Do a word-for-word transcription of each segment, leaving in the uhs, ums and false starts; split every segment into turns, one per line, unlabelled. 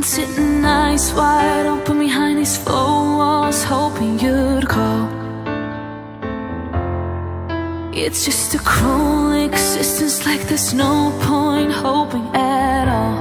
sitting eyes wide open behind these four walls, hoping you'd call. It's just a cruel existence, like there's no point hoping at all.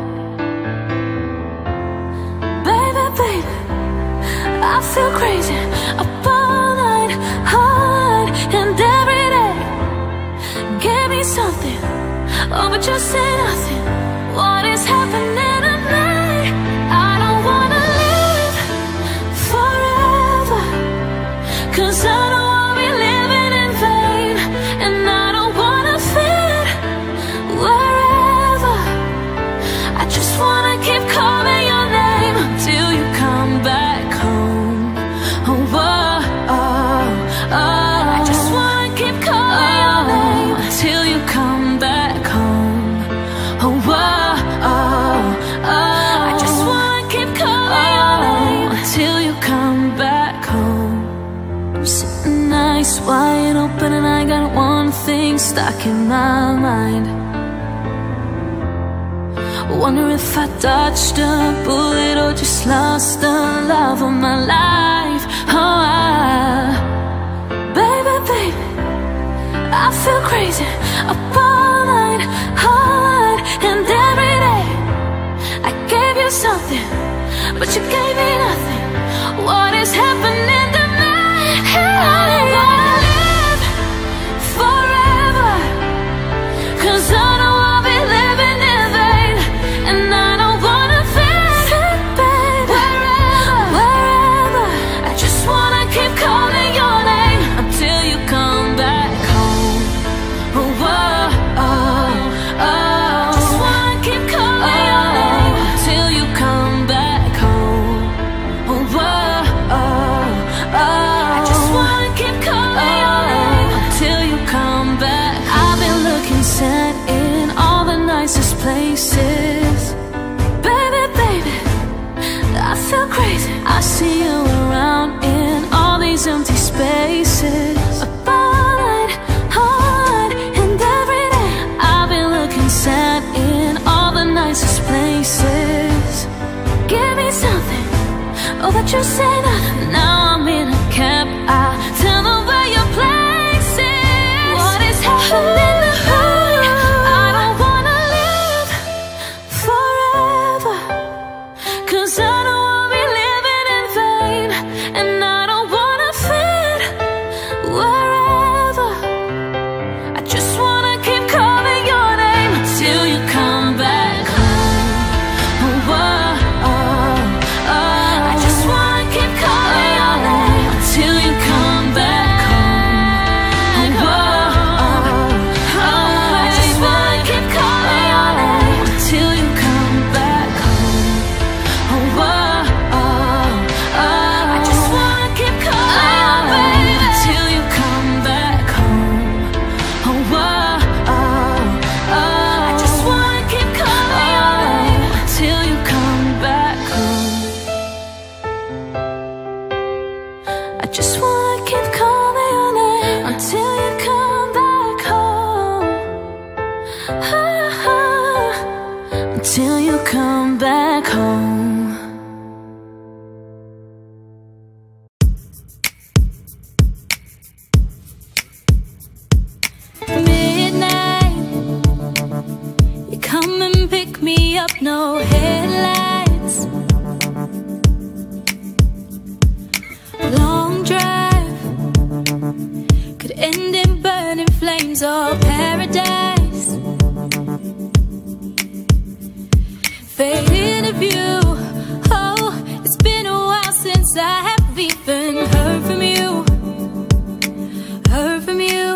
Baby, baby, I feel crazy up all night, hard, and every day. Give me something, oh, but just say nothing. What is happening tonight? I don't wanna live forever, 'cause I don't wanna be living in vain. And I don't wanna fit wherever. I just wanna keep calling your name till you come back home. Oh, oh, oh, oh. I just wanna keep calling oh, your name till you come back home. Oh, oh, oh, oh. I just wanna keep calling oh, your name till you come back home. I'm sitting eyes wide open and I got one thing stuck in my mind. Wonder if I dodged a bullet or just lost the love of my life. Oh, I, baby, baby, I feel crazy up all night, hard, and every day. I gave you something, but you gave me nothing. What is happening tonight? I don't wanna live forever, 'cause I don't wanna be living in vain. And I don't wanna fit wherever, wherever. I just wanna keep calling your name until you come back home. Oh, oh, oh, oh. Just wanna keep calling oh, your name till you come back home. Oh, oh, oh, oh. I just wanna keep calling oh, your name until you come back. I've been looking sad in all the nicest places. Baby, baby, I feel crazy. I see you around in all these empty spaces. Up all night, hard, and every day. I've been looking sad in all the nicest places. Give me something, oh, but you say nothing. Now I'm in a cab, I tell them where your place is. What is happening tonight? I don't wanna live forever, 'cause I don't wanna be living in vain. And I don't wanna fit wherever. I just wanna keep calling your name till you come back home. Oh, oh, oh, oh. I just wanna keep calling your name till you come back home. Oh, oh, oh. I just wanna keep calling your name till you come back home. Oh, oh, oh, oh. I just wanna keep calling your name till you come back home. Oh, oh, oh, oh. I just wanna keep calling your name till you come back home. I just wanna keep calling your name until you come back home. Ah, until you come back home. Midnight, you come and pick me up, no headlights. Long drive could end in burning flames or paradise. Fading of you, oh, it's been a while since I have even heard from you, heard from you.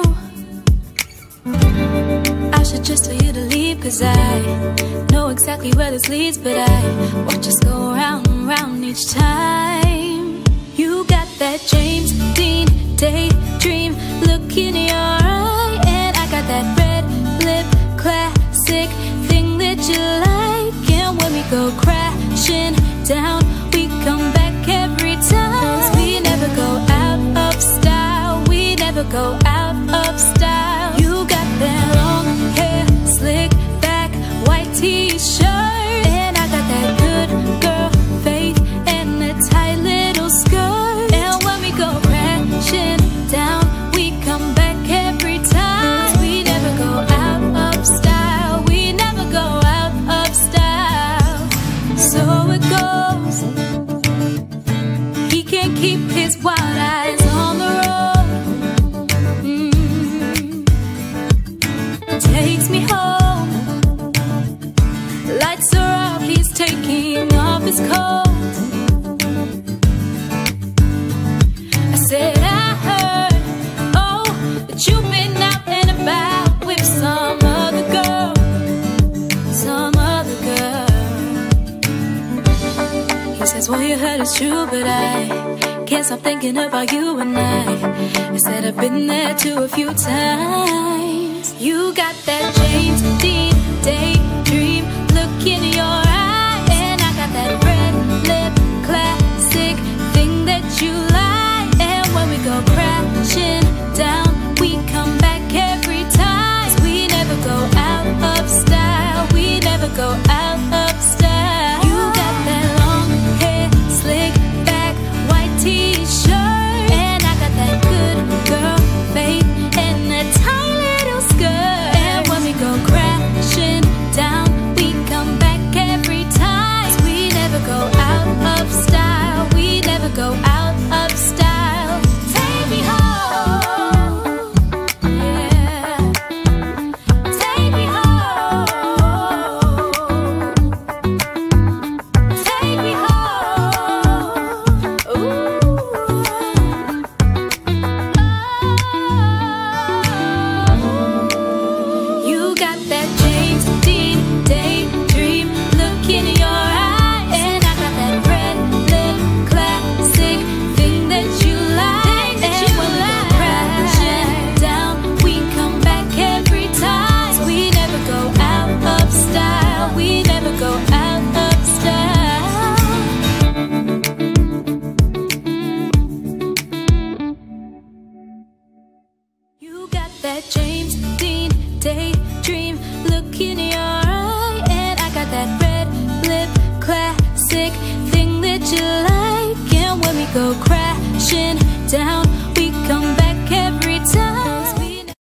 I should just tell you to leave, 'cause I know exactly where this leads, but I watch us go round and round each time. You got that James Dean daydream look in your eye, and I got that red lip classic thing that you like. And when we go crashing down, we come back every time. 'Cause we never go out of style, we never go out of style. You got that long hair, slick back, white t-shirt, and I got that good girl lights are off, he's taking off his coat. I said I heard, oh, that you've been out and about with some other girl, some other girl. He says, well, you heard it's true, but I can't stop thinking about you and I. I said I've been there too a few times. You got that James Dean daydream look in your eye, and I got that red lip classic thing that you like. And when we go crashing down, we come back every time. We never go out of style, we never go out of style. You got that long hair, slick back, white t-shirt, and I got that good girl faith and that tight little skirt. And when we go crashing down, we come back every time. We never go out of style, we never go out of style. Take me home, yeah. Take me home, take me home. Ooh. You got that James Dean daydream look in your eye, and I got that red lip classic thing that you like. And when we go crashing down, we come back every time. We never go out of style, we never go out of style. You got that James Dean daydream look in your eye, and I got that red lip classic thing that you like. And when we go crashing down, we come back every time. We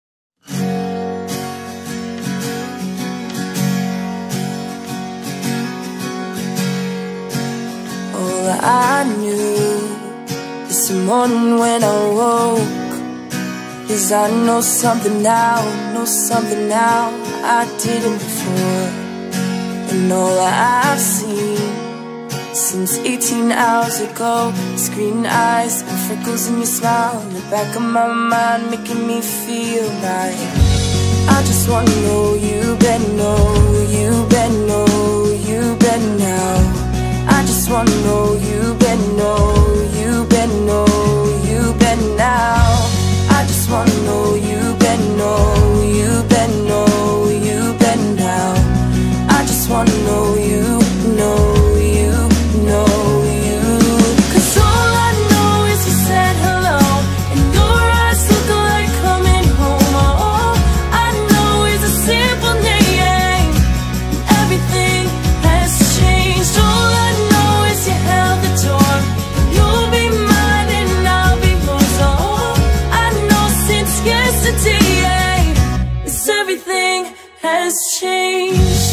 All I knew this morning when I woke is I know something now, know something now I didn't before. And all I've seen since eighteen hours ago is green eyes and freckles in your smile in the back of my mind, making me feel right. I just wanna know you better know, you better know, you better now. I just wanna know you better know, you better know, you better now. I just wanna know you better know, you better know, you better now. I just wanna know you, know you, know you. Cause all I know is you said hello, and your eyes look like coming home. All I know is a simple name, everything has changed. All I know is you held the door, you'll be mine and I'll be yours. All I know since yesterday is everything has changed.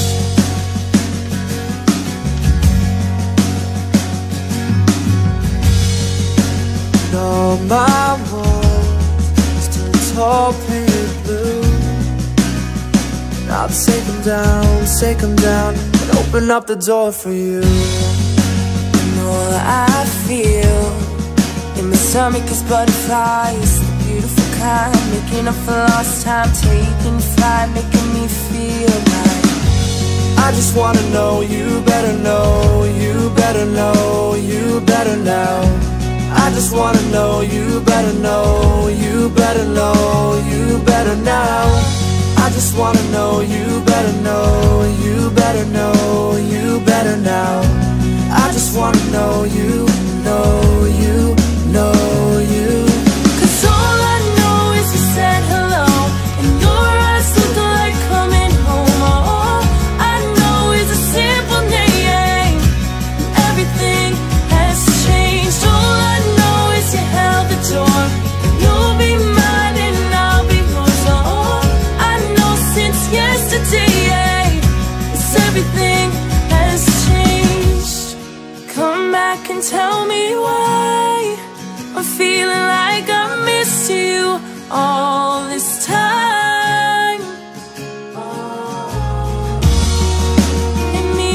And all my walls still tall, painted blue. And I'll take them down, take them down, and open up the door for you.
And all I feel in my stomach is butterflies, the beautiful kind, making up for lost time, taking flight, making me feel right.
I just wanna know you better know, you better know, you better now. I just wanna know you better know, you better know, you better now. I just wanna know you better know, you better know, you better now. I just wanna know you, know you, know you.
Cause all I know is you said hello, and your eyes look like coming home. All I know is a simple name, everything has changed. All I know is you held the door, you'll be mine and I'll be yours. All I know since yesterday is everything has changed. Come back and tell me why I'm feeling like I missed you all this time. It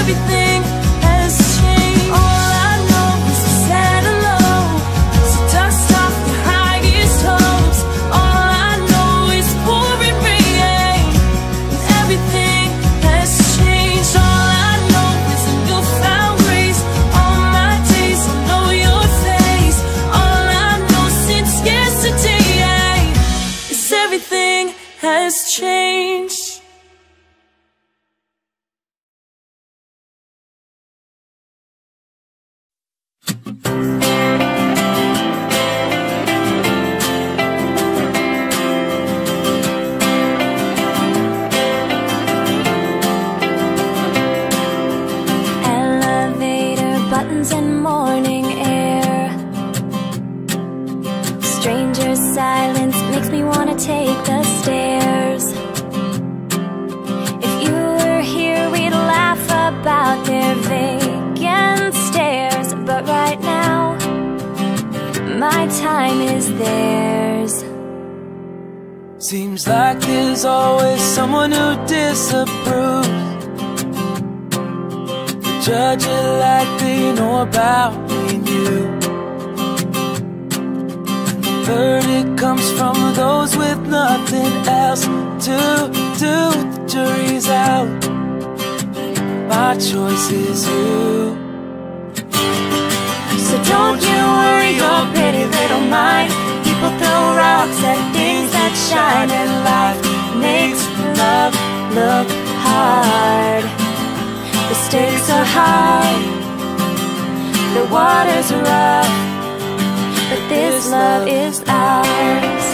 everything has changed. All I know is to stand alone, so dust off your highest hopes. All I know is pouring rain, and everything has changed. All I know is a newfound grace. All my days I know your face. All I know since yesterday is everything has changed.
Elevator buttons and morning air. Stranger's silence makes me wanna take the stairs. If you were here, we'd laugh about their vacant stares. But right now, my time is theirs.
Seems like there's always someone who disapproves, judge it like they know about me and you. Verdict comes from those with nothing else to do. The jury's out, my choice is you.
So don't you worry your pretty little mind. People throw rocks at things that shine, and life makes love look hard. The stakes are high, the water's rough, but this love is ours.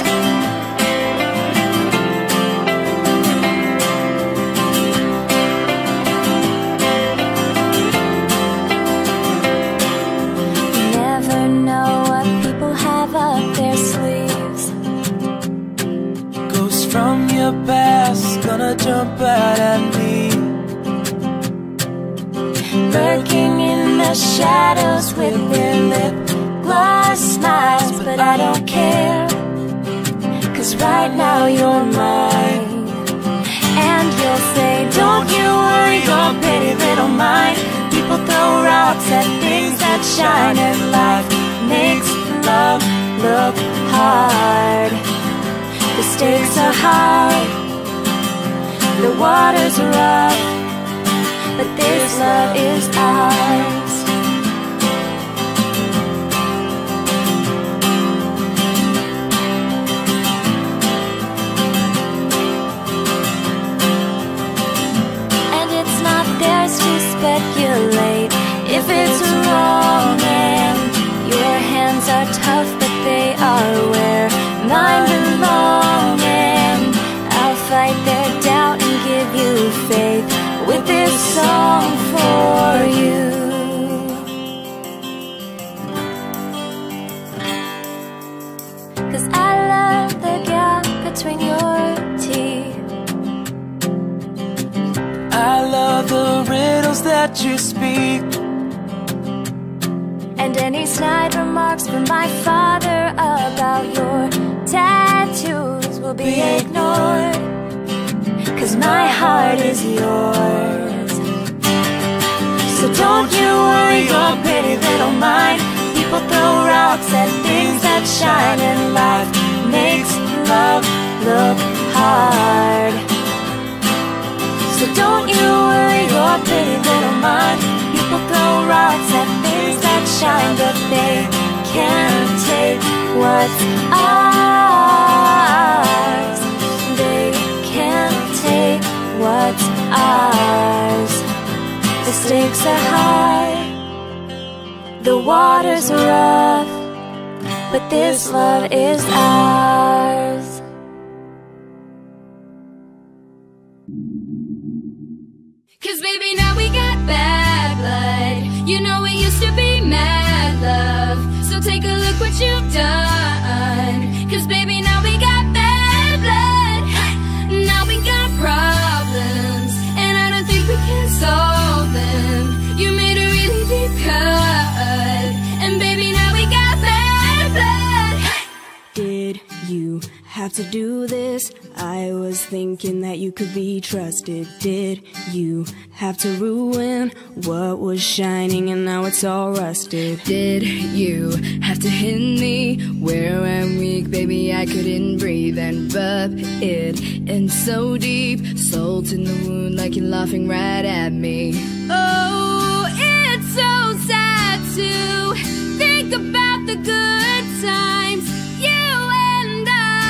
You never know what people have up their sleeves.
Ghosts from your past gonna jump out at me,
Lurking in the shadows with their lip gloss smiles. But I don't care, 'cause right now you're mine. And you'll say, don't you worry your pretty little mind. People throw rocks at things that shine, and life makes love look hard. The stakes are high, the water's rough, but this love is ours. And it's not theirs to speculate if it's wrong, and your hands are tough, but they are where mine belong. And I'll fight their doubt and give you faith with this song for you. 'Cause I love the gap between your teeth.
I love the riddles that you speak,
And any snide remarks from my father about your tattoos will be ignored, 'cause my heart is yours. So don't you worry your pretty little mind. People throw rocks at things that shine, and life makes love look hard. So don't you worry your pretty little mind. People throw rocks at things that shine, but they can't take what's ours. They can't take what's ours. The stakes are high, the water's rough, but this love is ours.
Cause baby now we got bad blood. You know it used to be mad love. So take a look what you've done. Cause baby now we got bad blood. Now we got problems, and I don't think we can solve them. You made a really deep cut, and baby now we got bad blood.
Did you have have to do this? I was thinking that you could be trusted. Did you have to ruin what was shining and now it's all rusted?
Did you have to hit me where I'm weak? Baby, I couldn't breathe and rub it in so deep. Salt in the wound like you're laughing right at me. Oh, it's so sad to think about the good times, you and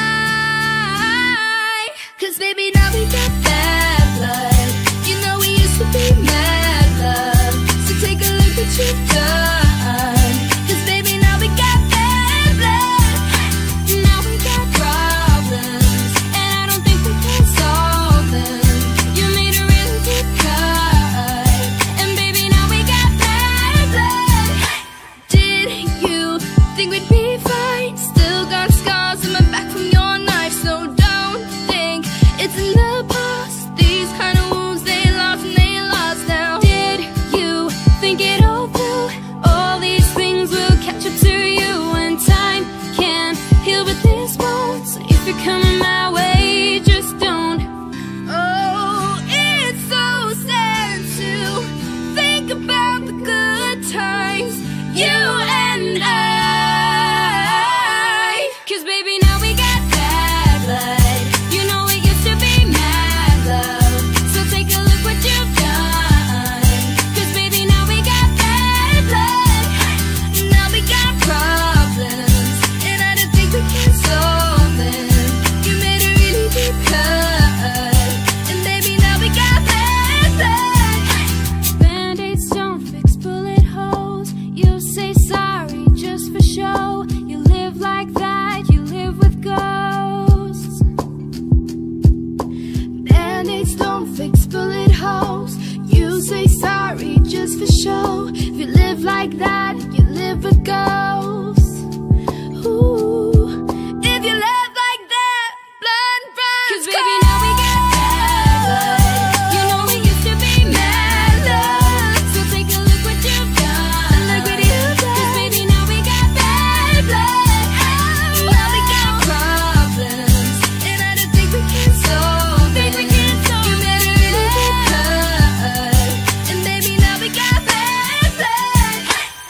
I. Cause baby, now we got bad blood. You know we used to be mad love. So take a look what you've done. Cause baby, now we got bad blood. Now we got problems, and I don't think we can solve them. You made a really deep cut, and baby, now we got bad blood. Did you think we'd be fine? Still got scars on my back from your knife, so don't think it's in the past. These kind of wounds, they lost and they lost now. Did you think it all through? All these things will catch up to you, and time can't heal but this won't. So if you're coming my way, just don't. Oh, it's so sad to think about the good times, you and I. Cause baby, now we got bad blood. You know it used to be mad love. So take a look what you've done. Cause baby, now we got bad blood. Now we got problems, and I don't think we can solve them. You made a really deep cut, and baby, now we got bad blood. Band-aids don't fix bullet holes. You say sorry just for show. You live like that, you live with ghosts. Band-aids don't fix bullet holes. You say sorry just for show. If you live like that, you live with ghosts. Ooh, if you live like that, blood runs. Cause baby, now we got bad blood. You know we used to be mad love. So take a look what you've done. Look what you've done. Cause baby, now we got bad blood. Now we got problems, and I don't think we can solve them. You made a really deep cut, and baby, now we got bad blood.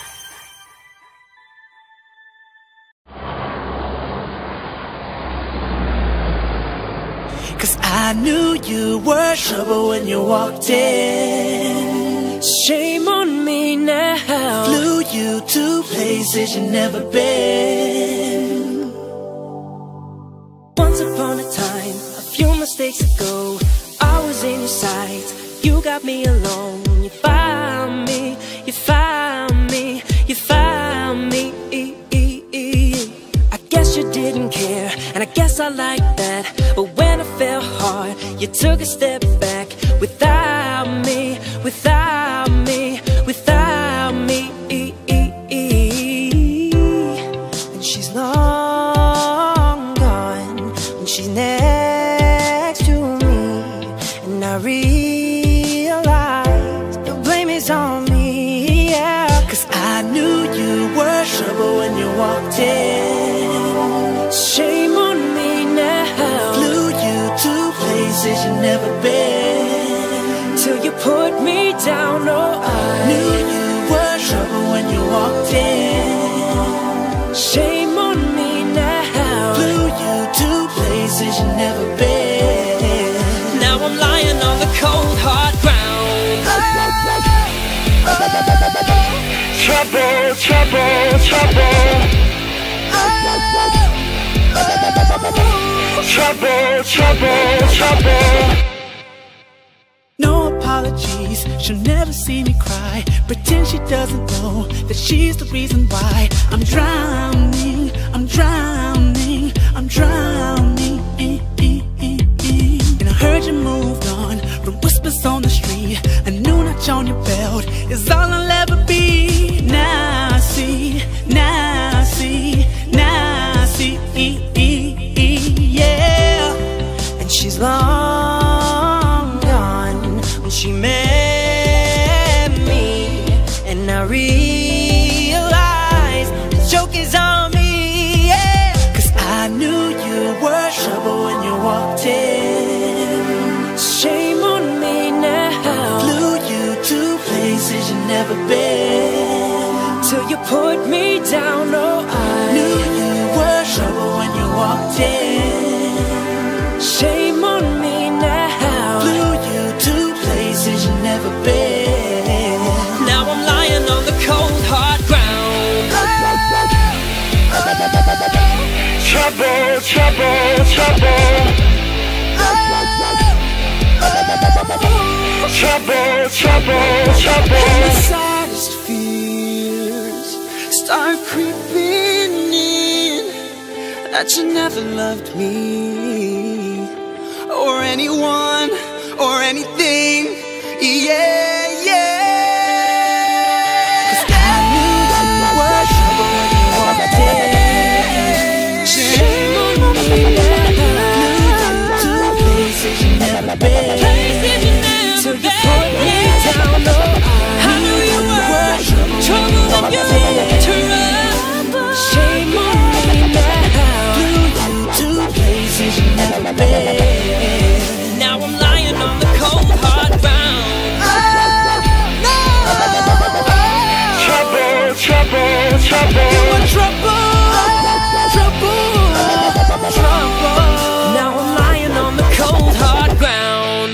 Cause I knew you were trouble when you walked in.
Shame on me now.
Flew you to places you've never been.
Once upon a time, a few mistakes ago, I was in your sights. You got me alone. You found me, you found me, you found me. I guess you didn't care, and I guess I like that. But when I fell hard, you took a step back. Without me, without me, without me. And she's long gone, and she's next to me. And I realize the blame is on me, yeah.
Cause I knew you were trouble when you walked in.
Shame on me now.
Flew you to places you've never been.
Till you put me down, oh I
Knew you were trouble when you walked in.
Shame on me now.
Flew you to places you've never been.
Now I'm lying on the cold hard ground.
Trouble, trouble, trouble. Trouble, trouble, trouble. No apologies, she'll never see me cry. Pretend she doesn't know that she's the reason why I'm drowning, I'm drowning, I'm drowning. And I heard you moved on from whispers on the street. A new notch on your belt is all I'll ever be. Now I see, now I see, now I see, yeah. And she's long gone when she met me, and I realized the joke is on me, yeah. Cause I knew you were places you've never been.
Till you put me down, oh I
knew you were trouble when you walked in.
Shame on me now.
Flew you to places you've never been.
Now I'm lying on the cold hard ground.
Trouble, trouble, trouble. Trouble, trouble, trouble.
And the saddest fears start creeping in, that you never loved me or anyone or anything. Yeah, yeah. 'Cause I knew you were trouble when you walked in. Shame on me now.
To places you've never been.
Till you put me down, oh I knew you were trouble when you walked in. Shame on me now.
Flew you to places you've never been.
Now I'm lying on the cold hard ground.
Trouble, trouble, trouble.
You were trouble, trouble, trouble. Now I'm lying on the cold hard ground.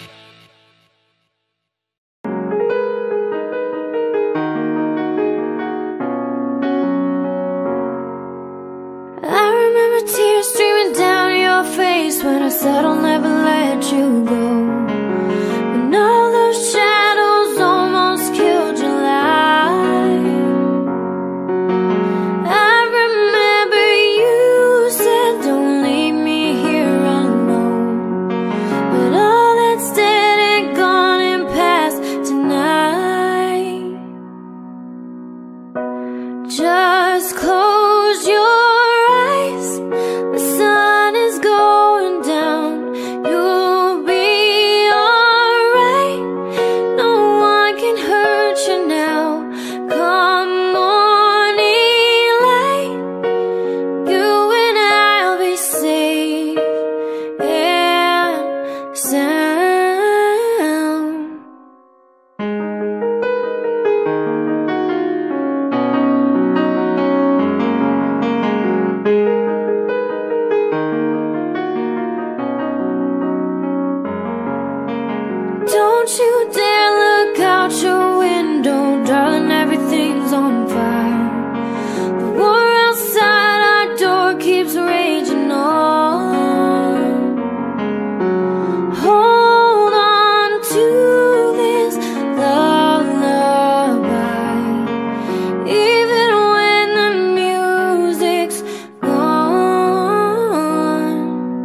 I remember tears streaming down your face when I said I'll never let you go. When all those shadows almost killed your light. I remember you said don't leave me here alone. But all that's dead and gone and past tonight. Just close your don't you dare look out your window, darling, everything's on fire. The war outside our door keeps raging on. Hold on to this lullaby, even when the music's gone,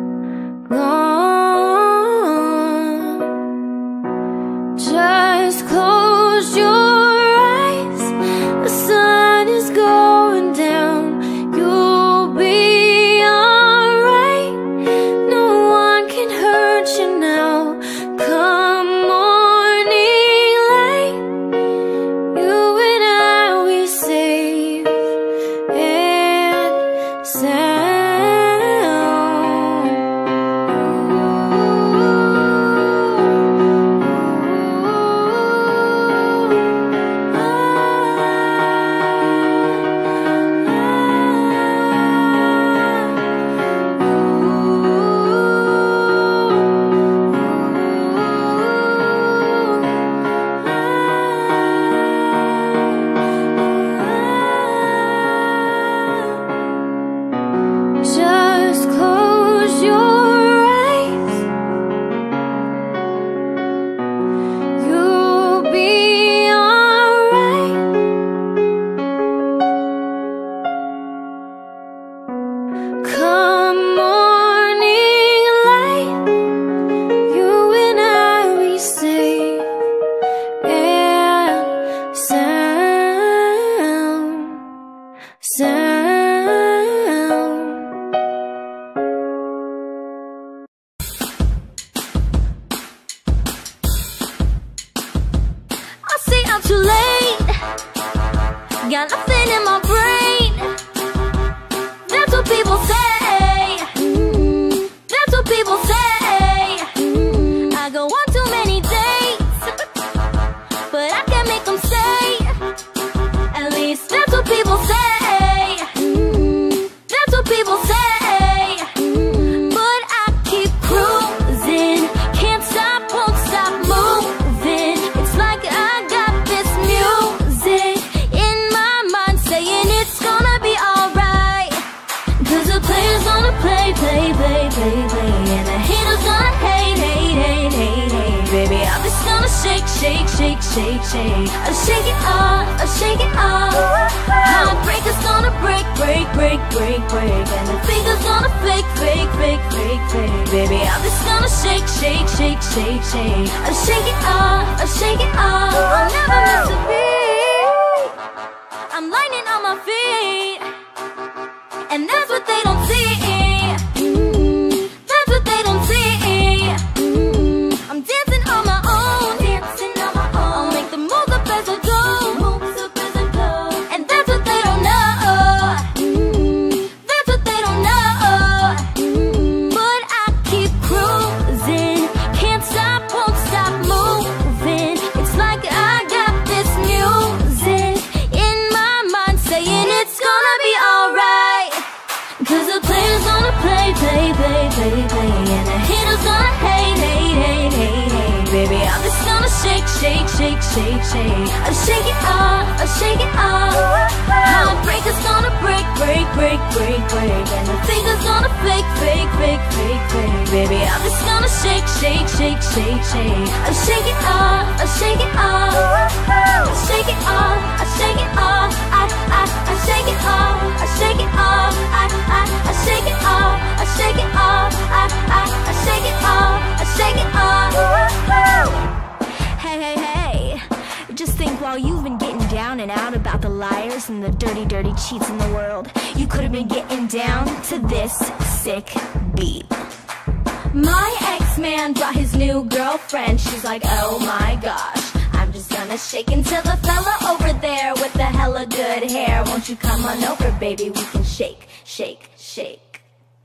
gone. Just close your eyes, the sun is going down. You'll be alright, no one can hurt you now. Come morning light, you and I will be safe and sound. Just close your eyes, you'll be alright. Come morning light, you and I will be safe and sound, sound. I say I'm too late, got nothing in my brain. That's what people say, that's what people say. I go on too many dates, but I can't make shake, shake. I shake it off, I shake it off. Heartbreaker's gonna break, break, break, break, break. And the finger's gonna fake, fake, fake, fake, fake. Baby, I'm just gonna shake, shake, shake, shake, shake. I shake it off, I shake it off. I'll never miss a beat. I'm lightning on my feet, and that's what they don't see. Mm-hmm. That's what they don't see. Mm-hmm. I'm dancing on my own, dancing on my own. I'll make the moves up as I go, moves up as I go. And that's what they don't know. Mm-hmm. That's what they don't know. Mm-hmm. But I keep cruising, can't stop, won't stop moving. It's like I got this music in my mind saying it's gonna be alright. Cause the player's gonna play, play, play, play, play. And the haters gonna hate, hate, hate, hate, hate. Baby, I'm just gonna shake, shake, shake, shake, shake. I shake it off, I shake it off. Heartbreaker's gonna break, break, break, break, break. And the finger's gonna fake, fake, fake, fake, fake. Baby, I'm just gonna shake, shake, shake, shake, shake. I shake it off, I shake it off. I shake it off, I shake it off. I, I, I shake it off, I shake it off. I, I, I shake it off, I shake it off. I, I, I shake it off, I shake it off.
Hey, hey, hey, just think while you've been getting down and out about the liars and the dirty, dirty cheats in the world, you could have been getting down to this sick beat. My ex-man brought his new girlfriend. She's like, oh my gosh, I'm just gonna shake until the fella over there with the hella good hair, won't you come on over, baby, we can shake, shake, shake.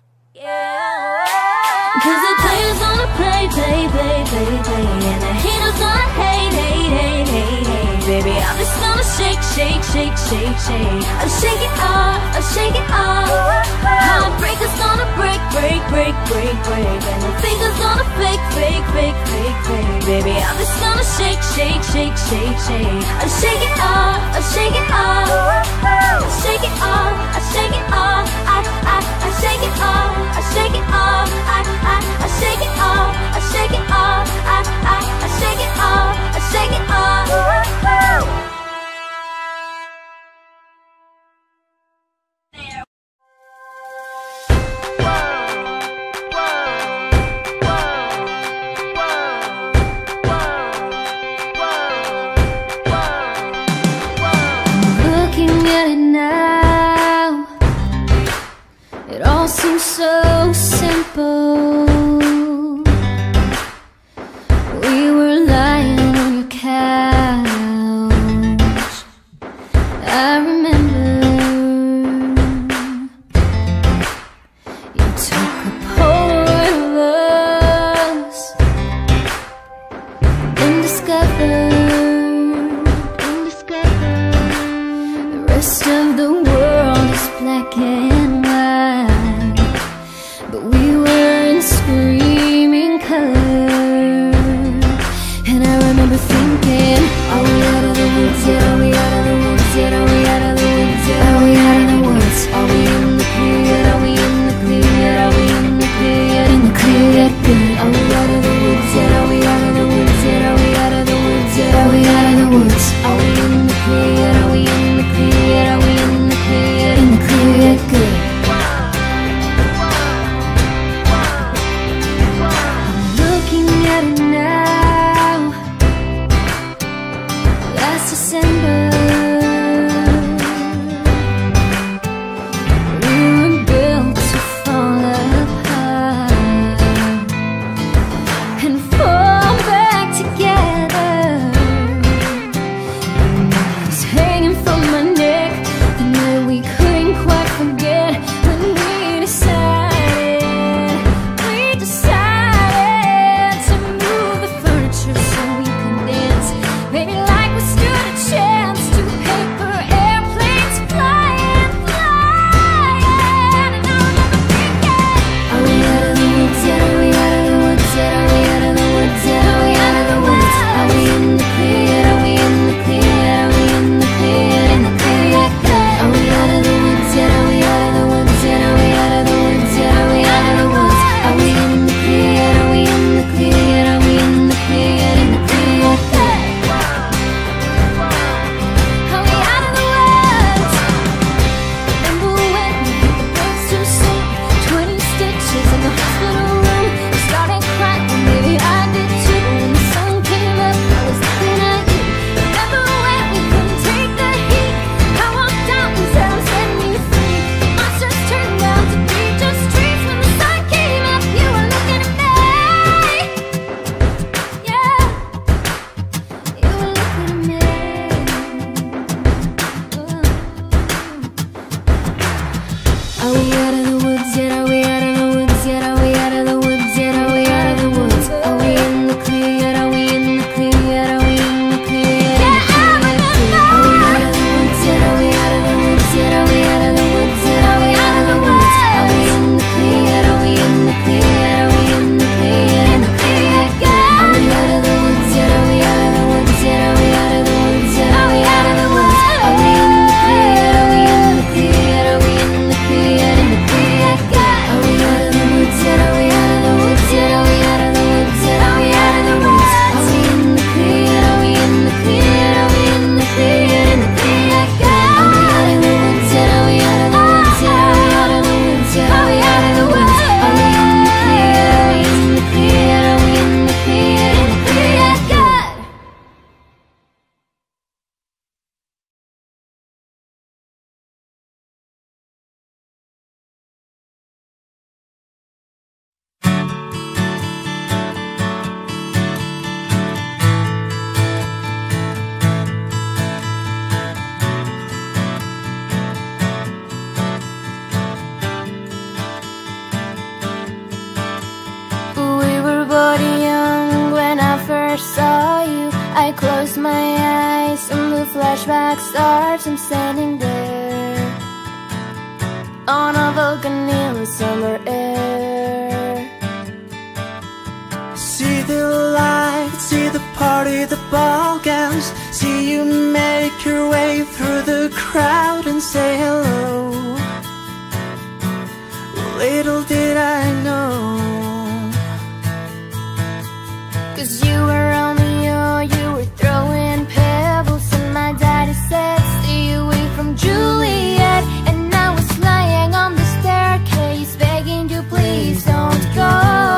Yeah. Cause the player's gonna play, play, play, play, play. And the haters gonna hate, hate, hate, hate, hate. Baby, I'm just gonna shake, shake, shake, shake, shake. I shake it off, I shake it off. Heartbreaker's gonna break, break, break, break, break. And the finger's gonna fake, fake, fake, fake, fake. Baby, I'm just gonna shake, shake, shake, shake, shake. I shake it off, I shake it off. I shake it off, I shake it off. I, I, I shake it off, I shake it off. I, I, I shake it off, I shake it off. I, I, I shake it off, I shake it off. Looking at it now, it all seems so simple. We were lying on your couch, I remember. You took a Polaroid of us and discovered, and discovered the rest of the world is black and white, but we were in screaming color. And I remember thinking, are we out of the woods yet? Are we out of the woods yet? Are we out of
close my eyes and the flashback starts. I'm standing there on a balcony in the summer air.
See the lights, see the party, the ball gowns. See you make your way through the crowd and say hello. Little did I know,
'cause you were Romeo, you were throwing pebbles, and my daddy said stay away from Juliet. And I was lying on the staircase begging you please don't go.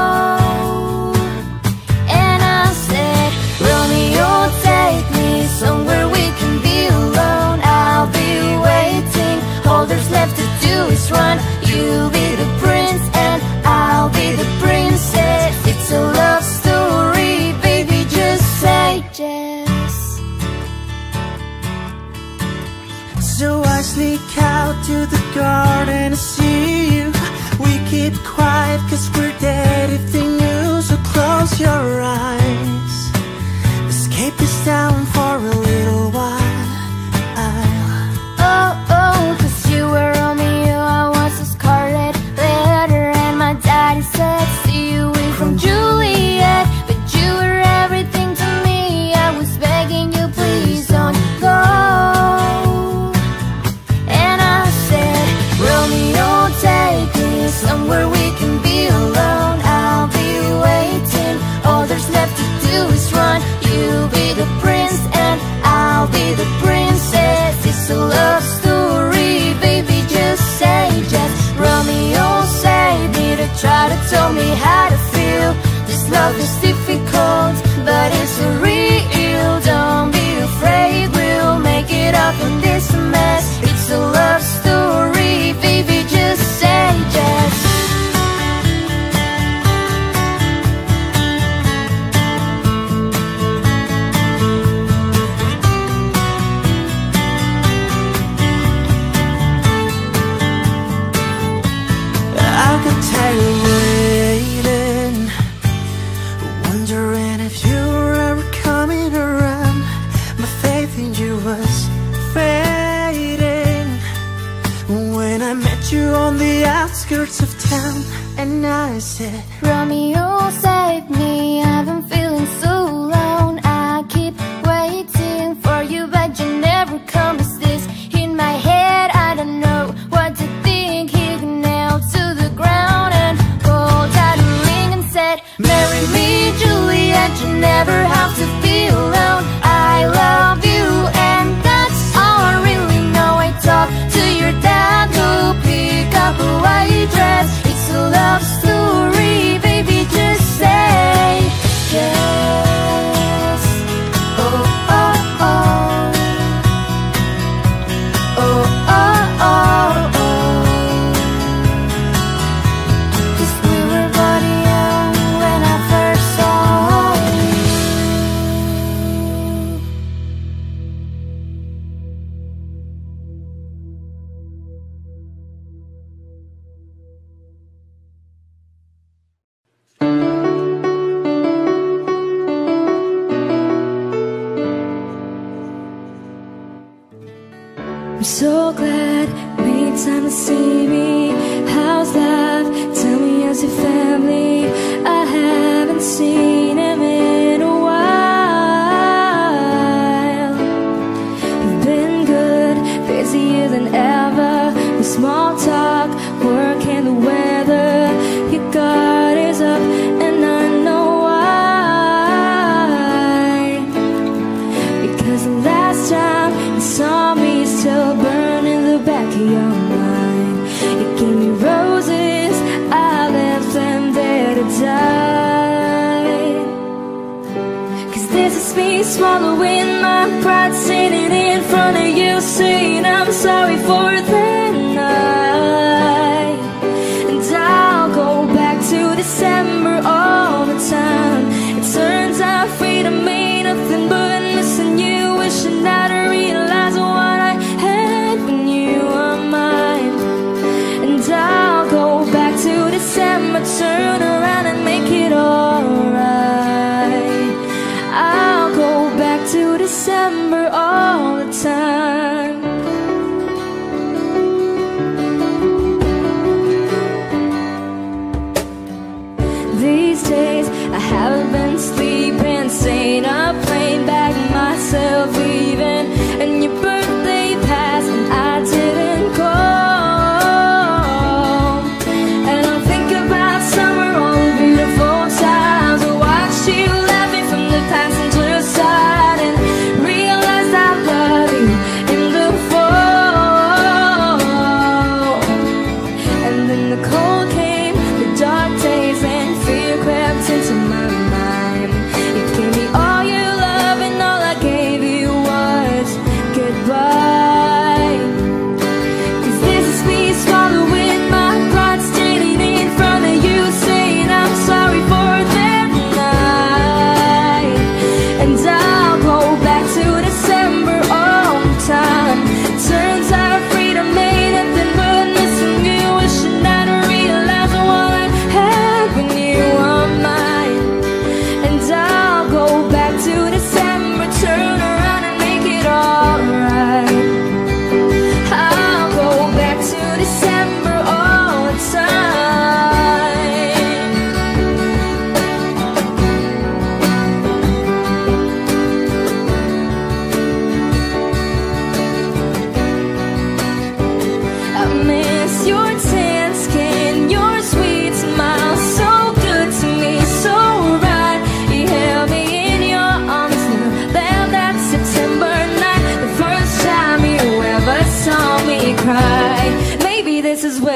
And I said, Romeo, take me somewhere we can be alone. I'll be waiting, all there's left to do is run. You'll be the prince and I'll be the princess. It's a love story, baby, just say yes.
so I sneak out to the garden to see you. We keep quiet 'cause we're dead if they knew. So close your eyes, escape this town for a little while.
Oh, oh, 'cause you were Romeo, I was a scarlet letter. And my daddy said stay away from Juliet, but you were everything to me. I was begging you please don't go. And I said, Romeo, take me somewhere we can be alone. I'll be waiting, all there's left to do is run. You'll be the prince and I'll be the princess. It's a love story, baby, just say yes. Romeo saved me to try to tell me how to feel. This love is difficult, but it's so real. Don't be afraid, we'll make it up in this mess. It's a love story, baby, just say yes.
I could tell you waiting, wondering if you were ever coming around. My faith in you was fading when I met you on the outskirts of town. And I said,
Romeo, save me, I've been feeling so alone. I keep waiting for you, but you never come. Is this in my head? I don't know what to think. He nailed to the ground and pulled out a ring and said, marry me, Juliet, you never have to be alone. I love you and that's all I really know. I talk to your dad, go pick up a white dress. It's a love story, baby, just say yes. Oh, oh, oh. Oh, oh, oh, oh. 'Cause we were both young when I first saw you.
I'm so glad you made time to see me. How's life? Tell me, how's your family? I haven't seen him in a while. You've been good, busier than ever, with small talk, work and the weather. Your guard is up and I know why. Because the last time you saw me, still burn in the back of your mind. You gave me roses, I left them there to die. 'Cause this is me swallowing my pride, sitting in front of you, saying I'm sorry for that night. And I'll go back to December all the time. It turns out freedom ain't nothing but missing you, wishing I'd realize what I had when you were mine. And I'll go back to December, turn around and make it alright. I'll go back to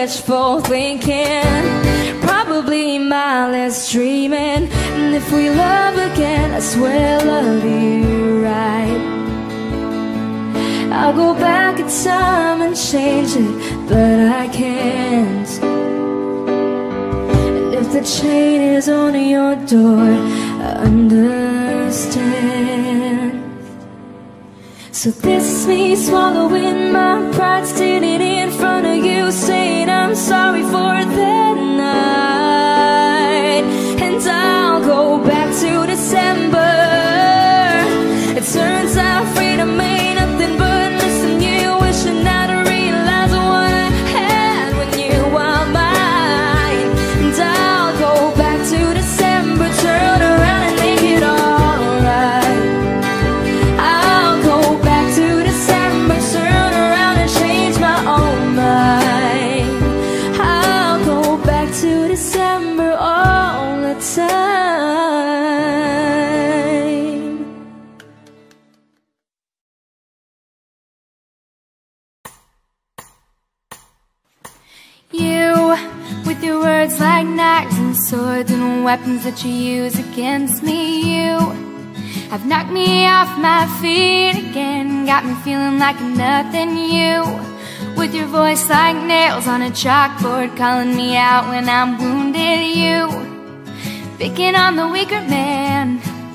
wishful thinking, probably mindless dreaming. And if we love again, I swear I'll love you right. I'll go back in time and change it, but I can't. And if the chain is on your door, I understand. So this is me swallowing my pride, standing in front of you, saying I'm sorry for that night. And I'll go back to December. It turns out freedom ain't nothing but missing you, wishing I'd realize what I had when you were mine. And I'll go back to December, turn around and make it alright. I'll go back to December, turn around and change my own mind. I'll go back to December all the time.
You, with your words like knives and swords and weapons that you use against me. You have knocked me off my feet again, got me feeling like a nothing. You, with your voice like nails on a chalkboard, calling me out when I'm wounded. You, picking on the weaker man.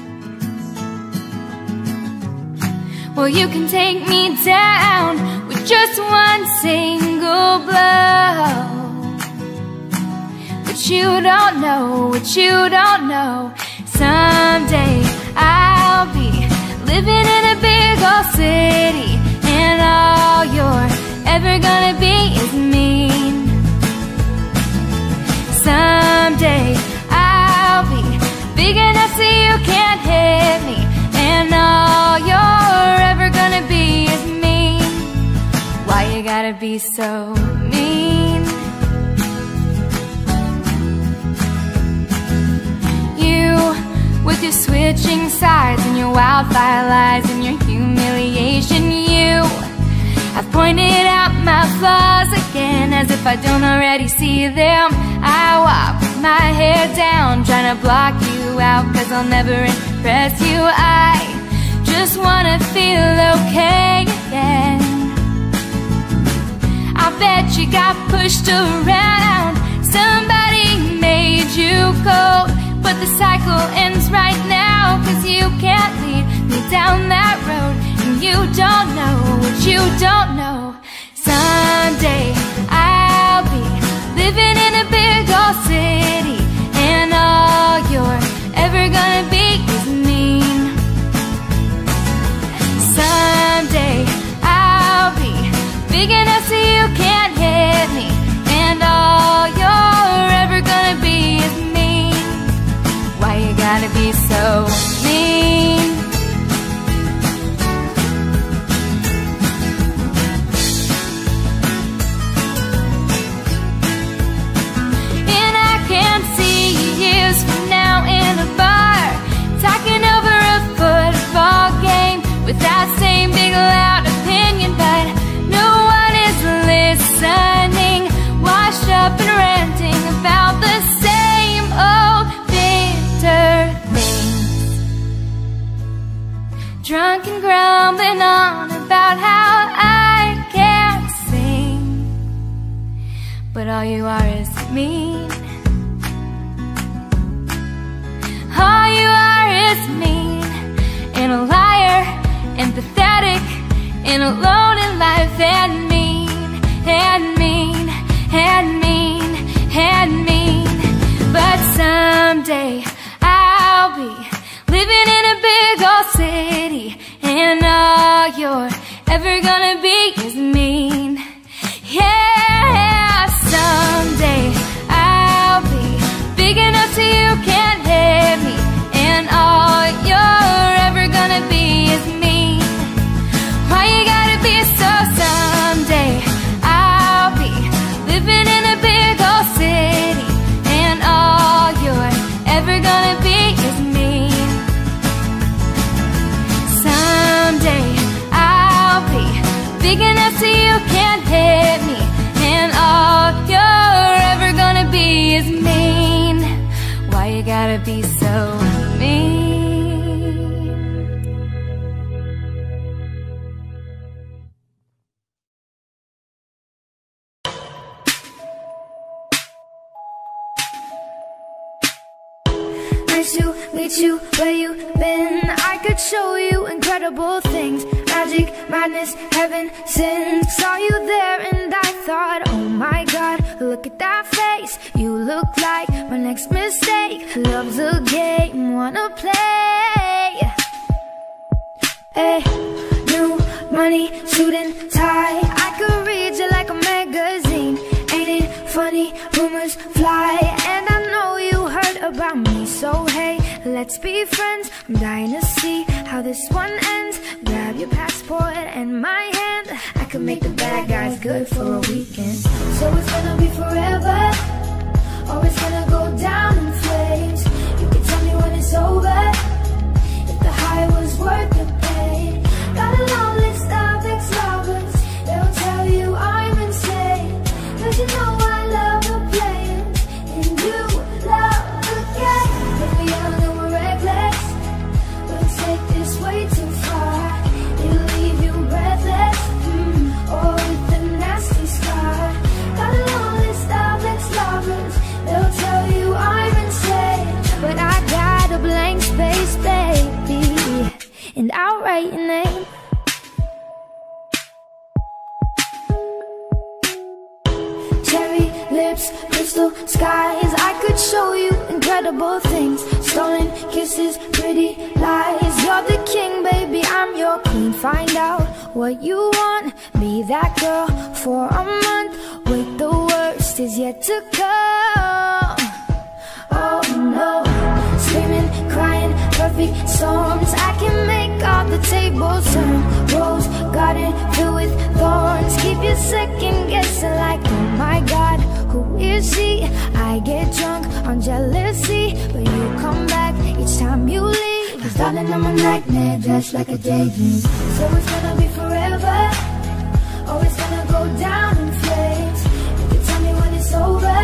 Well, you can take me down with just one single blow. But you don't know, what you don't know, someday I'll be living in a big old city, and all you're ever gonna be is mean. Someday I'll be big enough so you can't hit me, and all you're ever gonna be is mean. Why you gotta be so mean? You, with your switching sides and your wildfire lies and your humiliation. You have pointed out my flaws again, as if I don't already see them. I walk with my hair down, trying to block you out, cause I'll never impress you. I just wanna feel okay again. I bet you got pushed around, somebody made you cold, but the cycle ends right now, cause you can't lead me down that road. And you don't know what you don't know. Someday I'll be living in a big old city, and all you're ever gonna be is mean. Someday I'll be big enough so you can't hit me, and all you're ever gonna be is mean. Why you gotta be so mean? And I can see you years from now in a bar, talking over a football game with that same big loud opinion, but no one is listening, washed up and ranting about the same old bitter things. Drunk and grumbling on about how I can't sing, but all you are is mean. All you are is mean, and a liar, and pathetic, and alone in life, and mean, and mean, and mean, and mean. But someday I'll be living in a big old city, and all you're ever gonna be is mean. Yeah, someday I'll be big enough so you can't hit me, and all you're ever gonna be is mean. Why you gotta be so? Someday I'll be living in a big old city, and all you're ever gonna be is mean. Someday I'll be big enough
gotta be so mean?
Nice to meet you, where you been? I could show you incredible things. Magic, madness, heaven, sin. Saw you there and I thought, oh my God, look at that face. You look like my next mistake. Love's a game, wanna play. Hey, new money, suit and tie. I could read you like a magazine. Ain't it funny, rumors fly. And I know you heard about me, so hey, let's be friends. I'm dying to see how this one ends. Grab your passport and my hand. I could make the bad guys good for a weekend. So it's gonna be forever, or it's gonna go down in flames. You can tell me when it's over, if the high was worth the pain. Got a long list of ex-lovers, they'll tell you I'm insane. Cause you know I love the playing, and you love the game. If we're young and we're reckless, we'll take this way too far. It'll leave you breathless, mm, or with a nasty scar. Got a long list of ex-lovers, they'll tell you I'm insane. But I got a blank space, baby, and I'll write your name. Cherry lips, crystal skies. I could show you incredible things. Stolen kisses, pretty lies. You're the king, baby, I'm your queen. Find out what you want, be that girl for a month. Wait, the worst is yet to come. Oh no, screaming, crying, perfect storms. I can make all the tables turn. Rose garden filled with thorns. Keep you second guessing like, oh my God, who is she? I get drunk on jealousy, but you come back each time you leave. Cause darling, I'm a nightmare dressed like a daydream. So it's gonna be forever, or it's gonna go down in flames. You can tell me when it's over,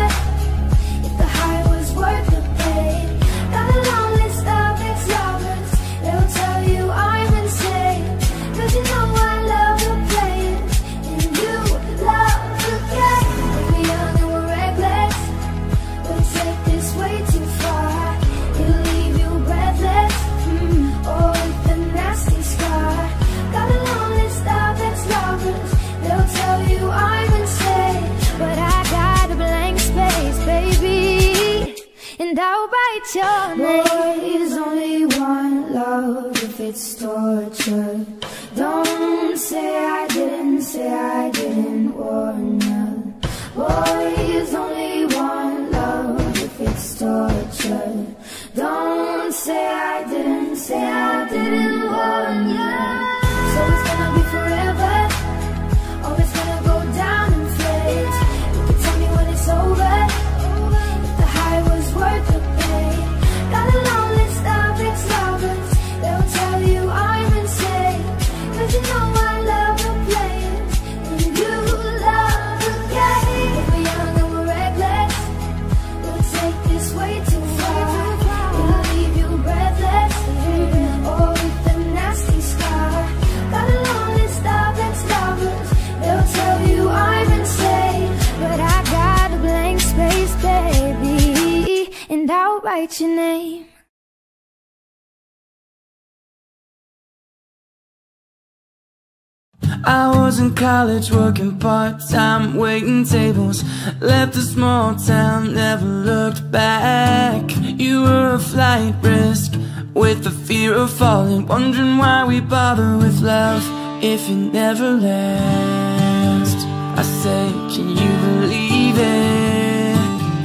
if the high was worth the pain. Got a long list of ex-lovers, they'll tell you I'm insane. Cause you know I love the playing, and you love the game. If we're young and we're reckless, we'll take this way too far. It'll leave you breathless, mm, or with a nasty scar. Got a long list of ex-lovers, they'll tell you I'm insane. But I got a blank space, baby, and I'll write your name. Boys, only one love if it's torture. Don't say I didn't, say I didn't warn you. Boys, only one love if it's torture. Don't say I didn't, say I didn't warn you. So it's gonna be forever, or it's gonna go down in flames. You can tell me when it's over, if the high was worth the pain. Got a long list of ex-lovers, they'll tell you I'm insane. Cause you know I love the playing, and you love the game. If we're young and we're reckless, we'll take this way too far. It'll leave you breathless, mm, or with a nasty scar. Got a long list of ex-lovers, they'll tell you I'm insane. But I got a blank space, baby, and I'll write your name.
I was in college working part-time, waiting tables. Left a small town, never looked back. You were a flight risk, with the fear of falling. Wondering why we bother with love if it never lasts. I say, can you believe it?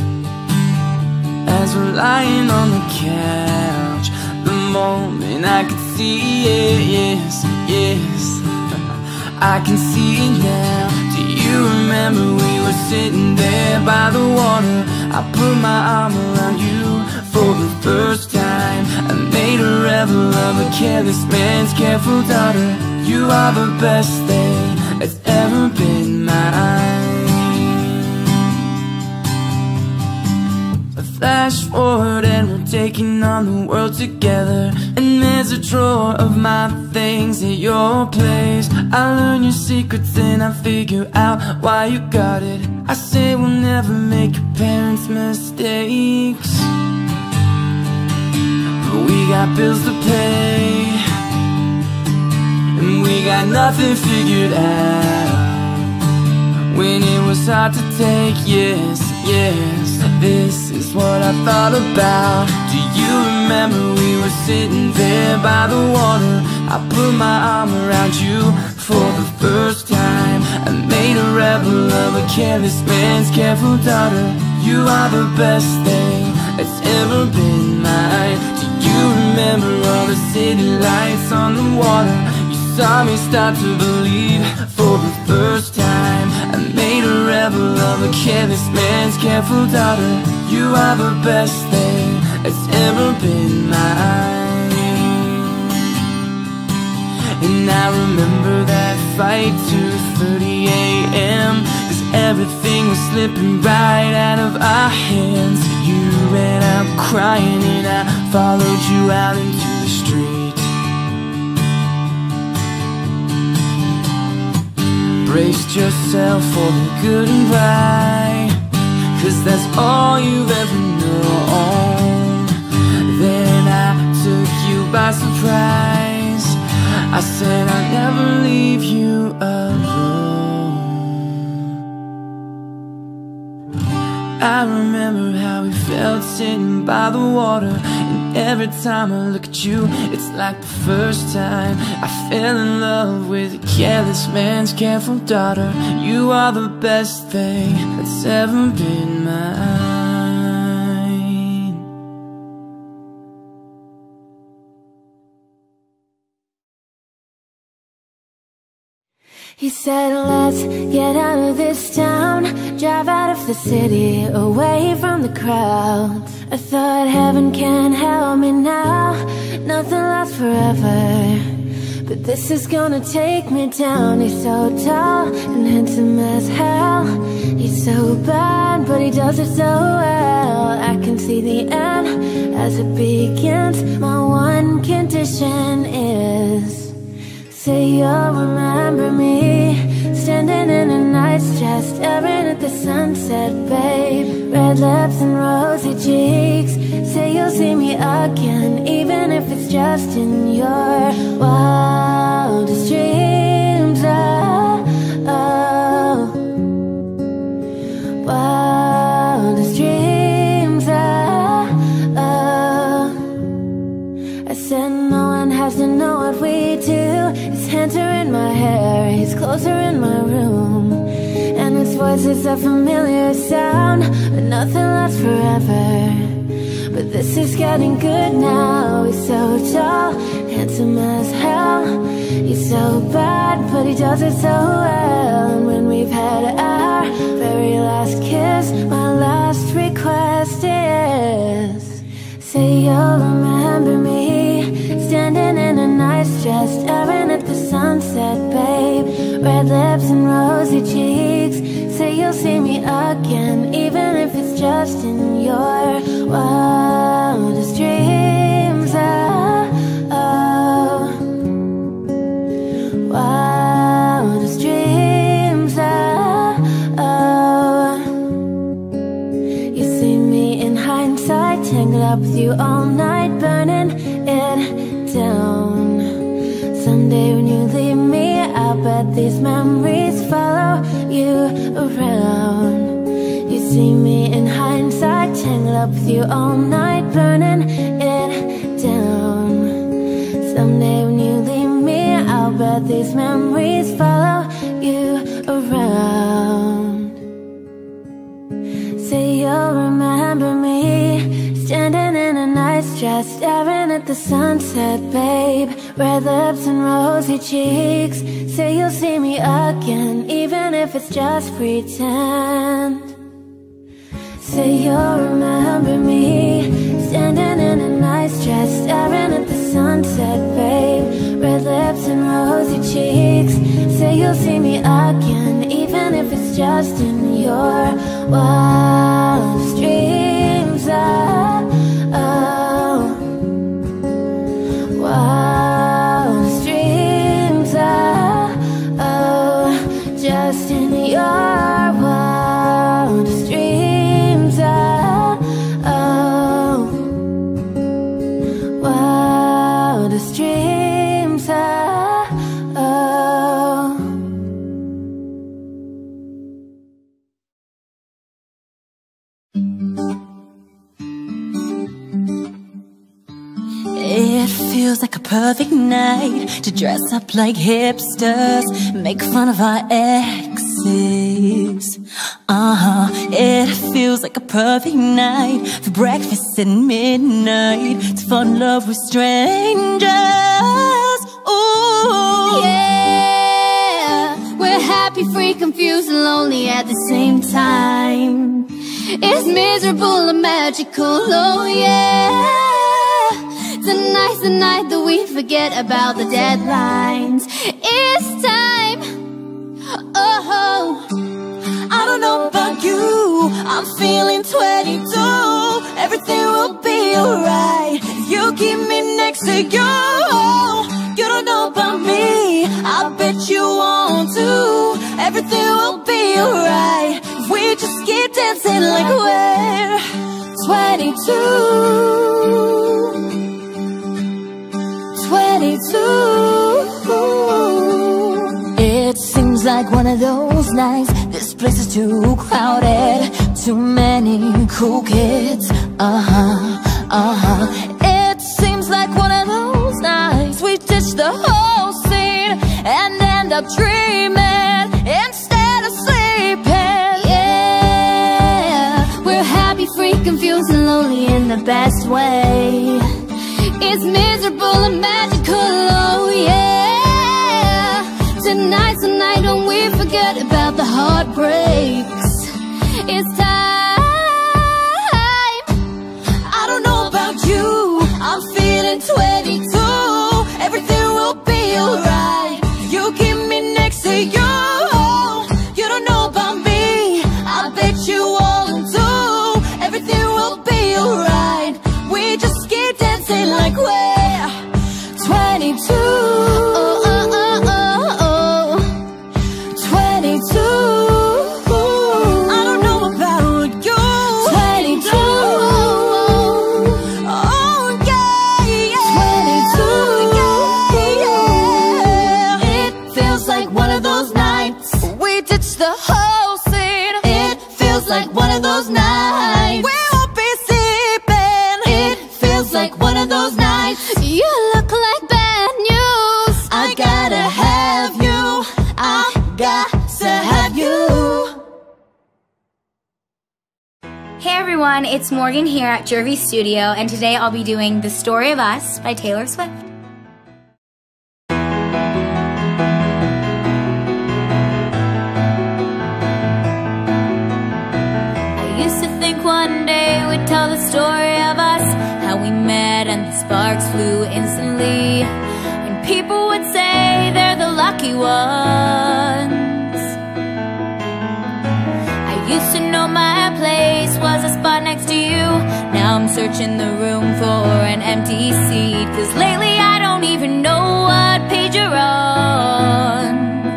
As we're lying on the couch, the moment I could see it, yes, yes, I can see it now. Do you remember we were sitting there by the water? I put my arm around you for the first time. I made a rebel of a careless man's careful daughter. You are the best thing that's ever been mine.
flash forward and we're taking on the world together. And there's a drawer of my things at your place. I learn your secrets and I figure out why you got it. I say we'll never make your parents' mistakes, but we got bills to pay, and we got nothing figured out. When it was hard to take, yes, yes, this is what I thought about. Do you remember we were sitting there by the water? I put my arm around you for the first time. I made a rebel of a careless man's careful daughter. You are the best thing that's ever been mine. Do you remember all the city lights on the water? You saw me start to believe for the first time. I made a rebel of a careless man's careful daughter. You are the best thing that's ever been mine. And I remember that fight, two thirty a m, cause everything was slipping right out of our hands. You ran out crying and I followed you out into the street. Braced yourself for the good and right, cause that's all you've ever known. Then I took you by surprise. I said I'd never leave you alone. I remember how we felt sitting by the water, and every time I look at you, it's like the first time I fell in love with a careless man's careful daughter. You are the best thing that's ever been mine.
He said, let's get out of this town, drive out of the city, away from the crowd. I thought heaven can help me now, nothing lasts forever, but this is gonna take me down. He's so tall and handsome as hell. He's so bad, but he does it so well. I can see the end as it begins. My one condition is, say you'll remember me, standing in a nice dress, staring at the sunset, babe. Red lips and rosy cheeks. Say you'll see me again, even if it's just in your wildest dreams. Oh, oh. Wildest dreams. Oh, oh. I said no one has to know what we do. His hands are in my hair, his clothes are in my room, and his voice is a familiar sound, but nothing lasts forever. But this is getting good now. He's so tall, handsome as hell. He's so bad, but he does it so well. And when we've had our very last kiss, my last request is, say you'll remember me, standing in a nice dress, staring at the sunset, babe. Red lips and rosy cheeks. Say you'll see me again, even if it's just in your wildest dreams. Oh, oh. Wildest dreams. Oh, oh. You see me in hindsight, tangled up with you all night, burning it down. Someday when you leave me, I'll bet these memories follow you around. You see me in hindsight, tangled up with you all night, burning it down. Someday when you leave me, I'll bet these memories follow you around. Say you'll remember me, standing in a nice dress, staring at the sunset, babe. Red lips and rosy cheeks. Say you'll see me again, even if it's just pretend. Say you'll remember me, standing in a nice dress, staring at the sunset, babe. Red lips and rosy cheeks. Say you'll see me again, even if it's just in your wildest dreams. Oh,
are. Oh, wildest dreams are. Oh, just in your wildest dreams are. Oh, wildest dreams are. Oh.
It feels like a perfect night to dress up like hipsters, make fun of our exes. Uh-huh. It feels like a perfect night for breakfast at midnight, to fall in love with strangers. Ooh.
Yeah, we're happy, free, confused, and lonely at the same time. It's miserable and magical, oh yeah. Tonight's the night that we forget about the deadlines. It's time, oh.
I don't know about you, I'm feeling twenty-two. Everything will be alright if you keep me next to you. You don't know about me, I bet you want to. Everything will be alright if we just keep dancing like we're twenty-two. twenty-two.
It seems like one of those nights. This place is too crowded, too many cool kids. Uh-huh, uh-huh. It seems like one of those nights we ditch the whole scene and end up dreaming instead of sleeping.
Yeah, we're happy, free, confused, and lonely in the best way. It's miserable and magical, oh yeah. Tonight's the night when we forget about the heartbreaks. It's time.
I don't know about you, I'm feeling twenty-two. Everything will be alright if you keep me next to you. You don't know about me, I bet you want to. Everything will be alright, we just keep dancing like we're twenty-two.
Oh, oh, oh, oh, oh.
twenty-two. I don't know about you.
twenty-two.
Oh yeah, yeah.
twenty-two.
Yeah, yeah.
It feels like one of those nights
We ditch the whole scene.
It feels like one of those nights
We won't be sleeping.
It feels like one of those nights You look like bad news
I gotta have you. I got to have you.
Hey everyone, it's Morgan here at Jervy Studio, and today I'll be doing The Story of Us by Taylor Swift.
I used to think one day we'd tell the story of us, how we met and the sparks flew instantly, and people would say they're the lucky ones. I used to know my place was a spot next to you. Now I'm searching the room for an empty seat, 'cause lately I don't even know what page you're on.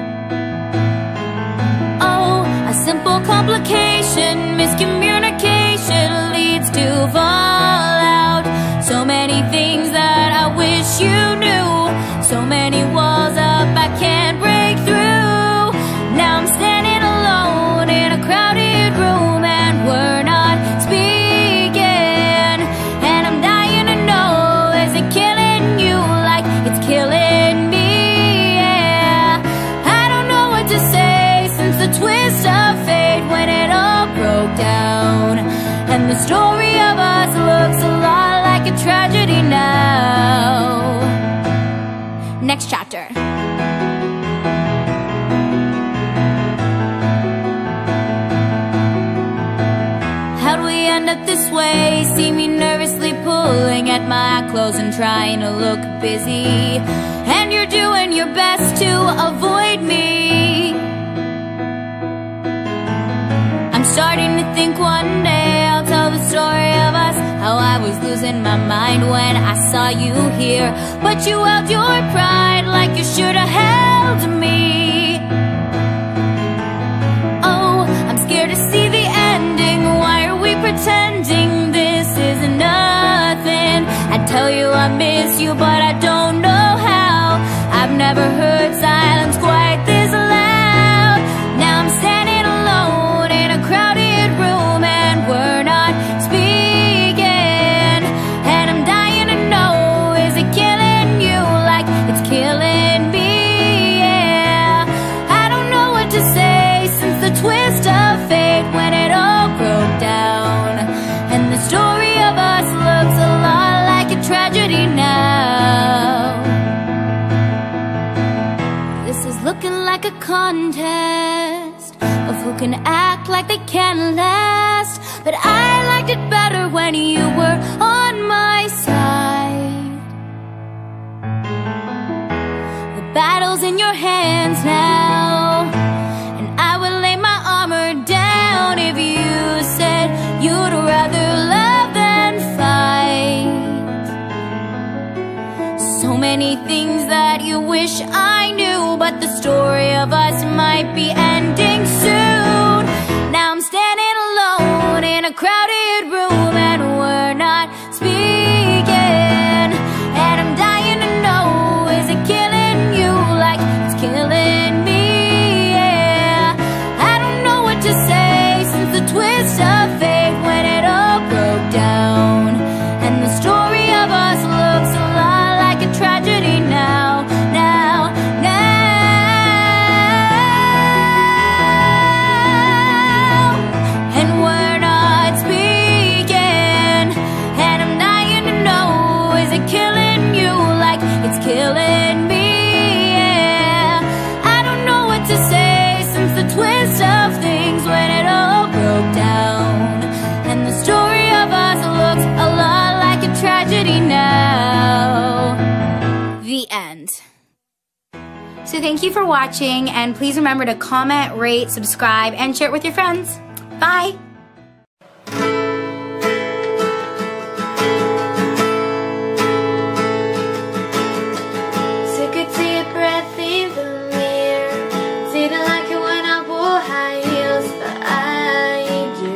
Oh, a simple complication, miscommunication leads to fallout. So many things that I wish you knew, so many walls up I can't break through. Now I'm standing alone in a crowded room and we're not speaking, and I'm dying to know, is it killing you like it's killing me? Yeah, I don't know what to say since the twist of fate when it all broke down, and the story of us looks a lot like a tragedy now.
Next chapter.
How'd we end up this way? See me nervously pulling at my clothes and trying to look busy, and you're doing your best to avoid me. I'm starting to think one day I'll tell the story of us, mind when I saw you here, but you held your pride like you should have held me. Oh, I'm scared to see the ending. Why are we pretending this is nothing? I tell you I miss you, but I don't know how. I've never heard silence quite this loud. Now I'm standing alone in a crowded room and we're not speaking. And I'm dying to know, is it killing you like it's killing me? Yeah, I don't know what to say since the twist of fate when it all broke down. And the story of us looks a lot like a tragedy now. This is looking like a contest of who can act like they can last. But I liked it better when you were on my side. The battle's in your hands now, and I would lay my armor down if you said you'd rather love than fight. So many things that you wish I knew, but the story of us might be ending soon. Now I'm standing alone in a crowded room and we're not speaking. And I'm dying to know, is it killing you like it's killing me? Yeah, I don't know what to say since the twist of fate when it all broke down. And the story of us looks a lot like a tragedy now, now, now. And we're not speaking. And I'm dying to know, is it killing you like it's killing me? Yeah, I don't know what to say since the twist of things when it all broke down. And the story of us looks a lot like a tragedy now. The end. So thank you for watching, and please remember to comment, rate, subscribe, and share it with your friends. Bye!
So good to your breath in the mirror. Didn't like it when I wore high heels, but I do.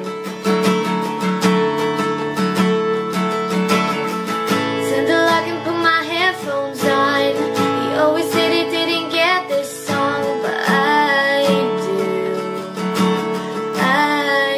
Turned the lock and put my headphones on. He always said he didn't get this song, but I do. I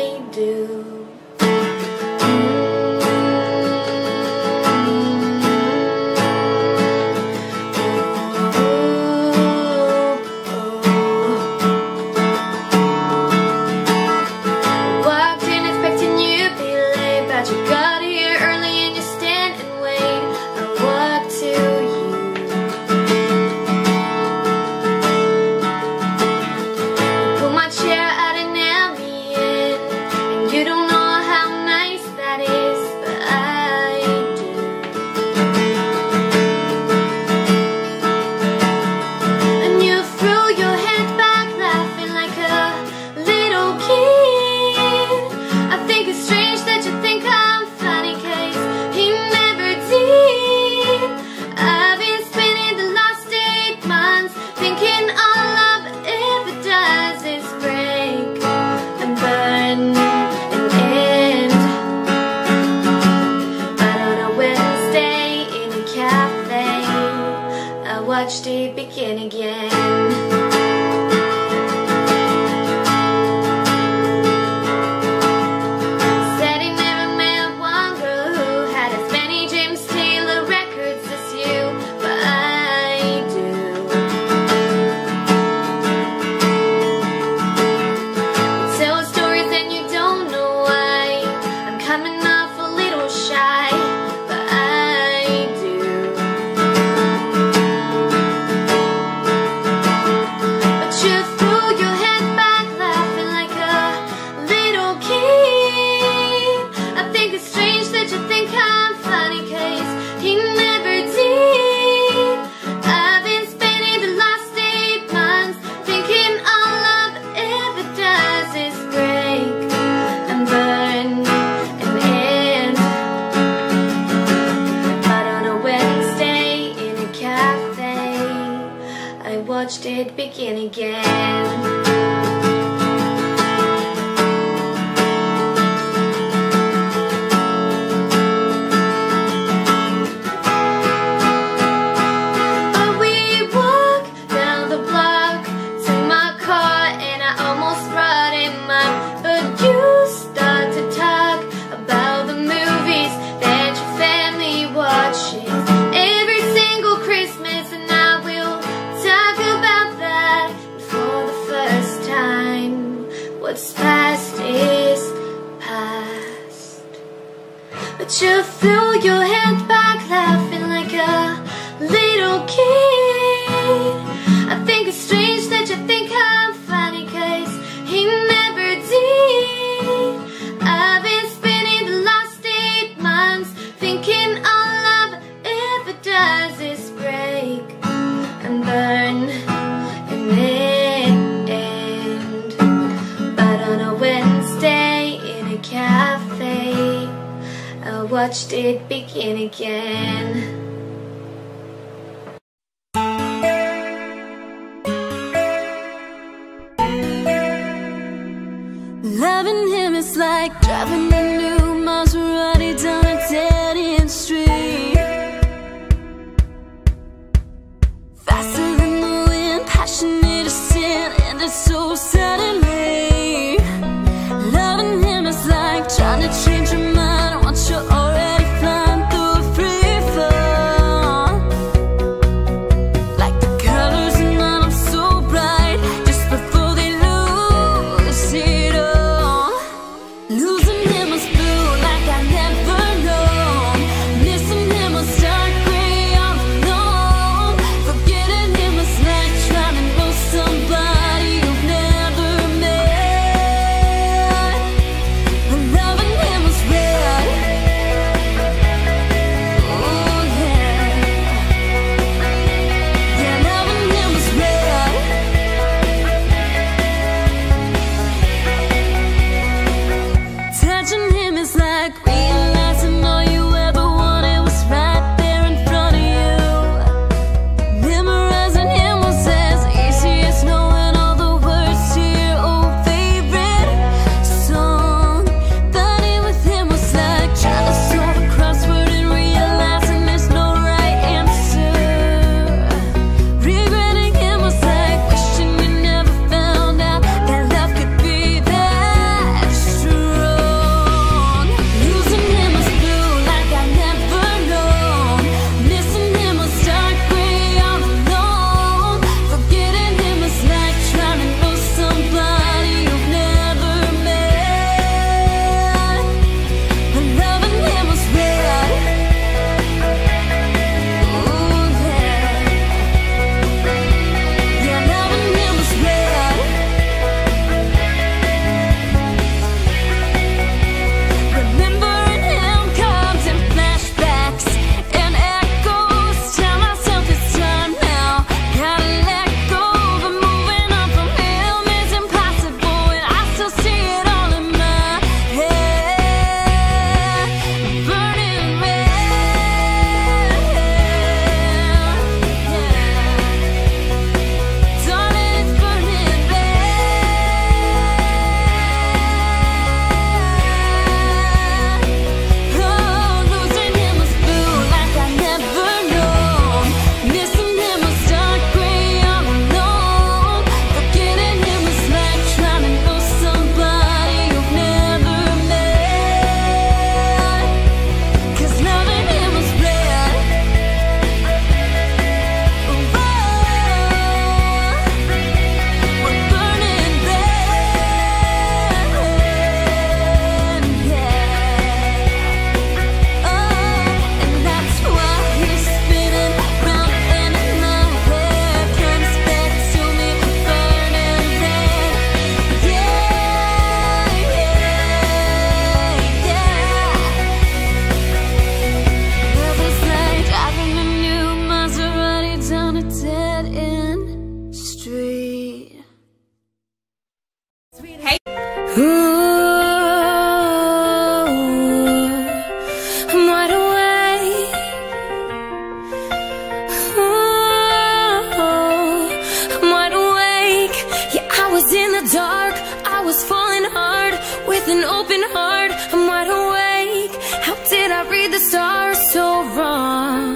you threw your head back, laughing like a little kid. I think it's strange that you think I'm funny, 'cause he never did. I've been spending the last eight months thinking all love ever does is break and burn and end. But on a Wednesday in a cafe, I watched it begin again.
Loving him is like driving a new Maserati down a dead-end street. Faster than the wind, passionate as sin, and it's so suddenly. Loving him is like trying to change your mind once you're already flying through a free fall. Like the colors in autumn so bright, just before they lose it all. Losing him was blue like I never known. Missing him was dark gray all alone. Forgetting him was like trying to know somebody you've never met. But loving him was red. Oh yeah. Yeah, loving him was red. Touching him is like realizing all you ever wanted was right there in front of you. Memorizing him was as easy as knowing all the words to your old favorite song. Fighting with him was like trying to solve a crossword and realizing there's no right answer. Regretting him was like wishing you never found out that love could be that strong. Losing him was blue like I never known. Missing him was dark gray all alone. Forgetting him was like trying to know somebody you've never met. But loving him was red. Oh yeah. Yeah, loving him was red. Remembering him comes in flashbacks and echoes. Tell myself it's time now. Gotta let go, but moving on from him is impossible, and I still see it all in my head. Burning red. Yeah. Darling, it's burning red. Oh, losing him was blue like I never known. Missing him was dark gray all alone. Forgetting him was like trying to know somebody you've never met. 'Cause loving him was red. Oh, we're burning red. Yeah. Oh, and that's why he's spinning round and in my head. Comes back to me burning red. Yeah, yeah, yeah. Love is like driving a new Maserati down a dead-end street.
Ooh, I'm wide awake. Ooh, I'm wide awake. Yeah, I was in the dark. I was falling hard with an open heart. I'm wide awake. How did I read the stars so wrong?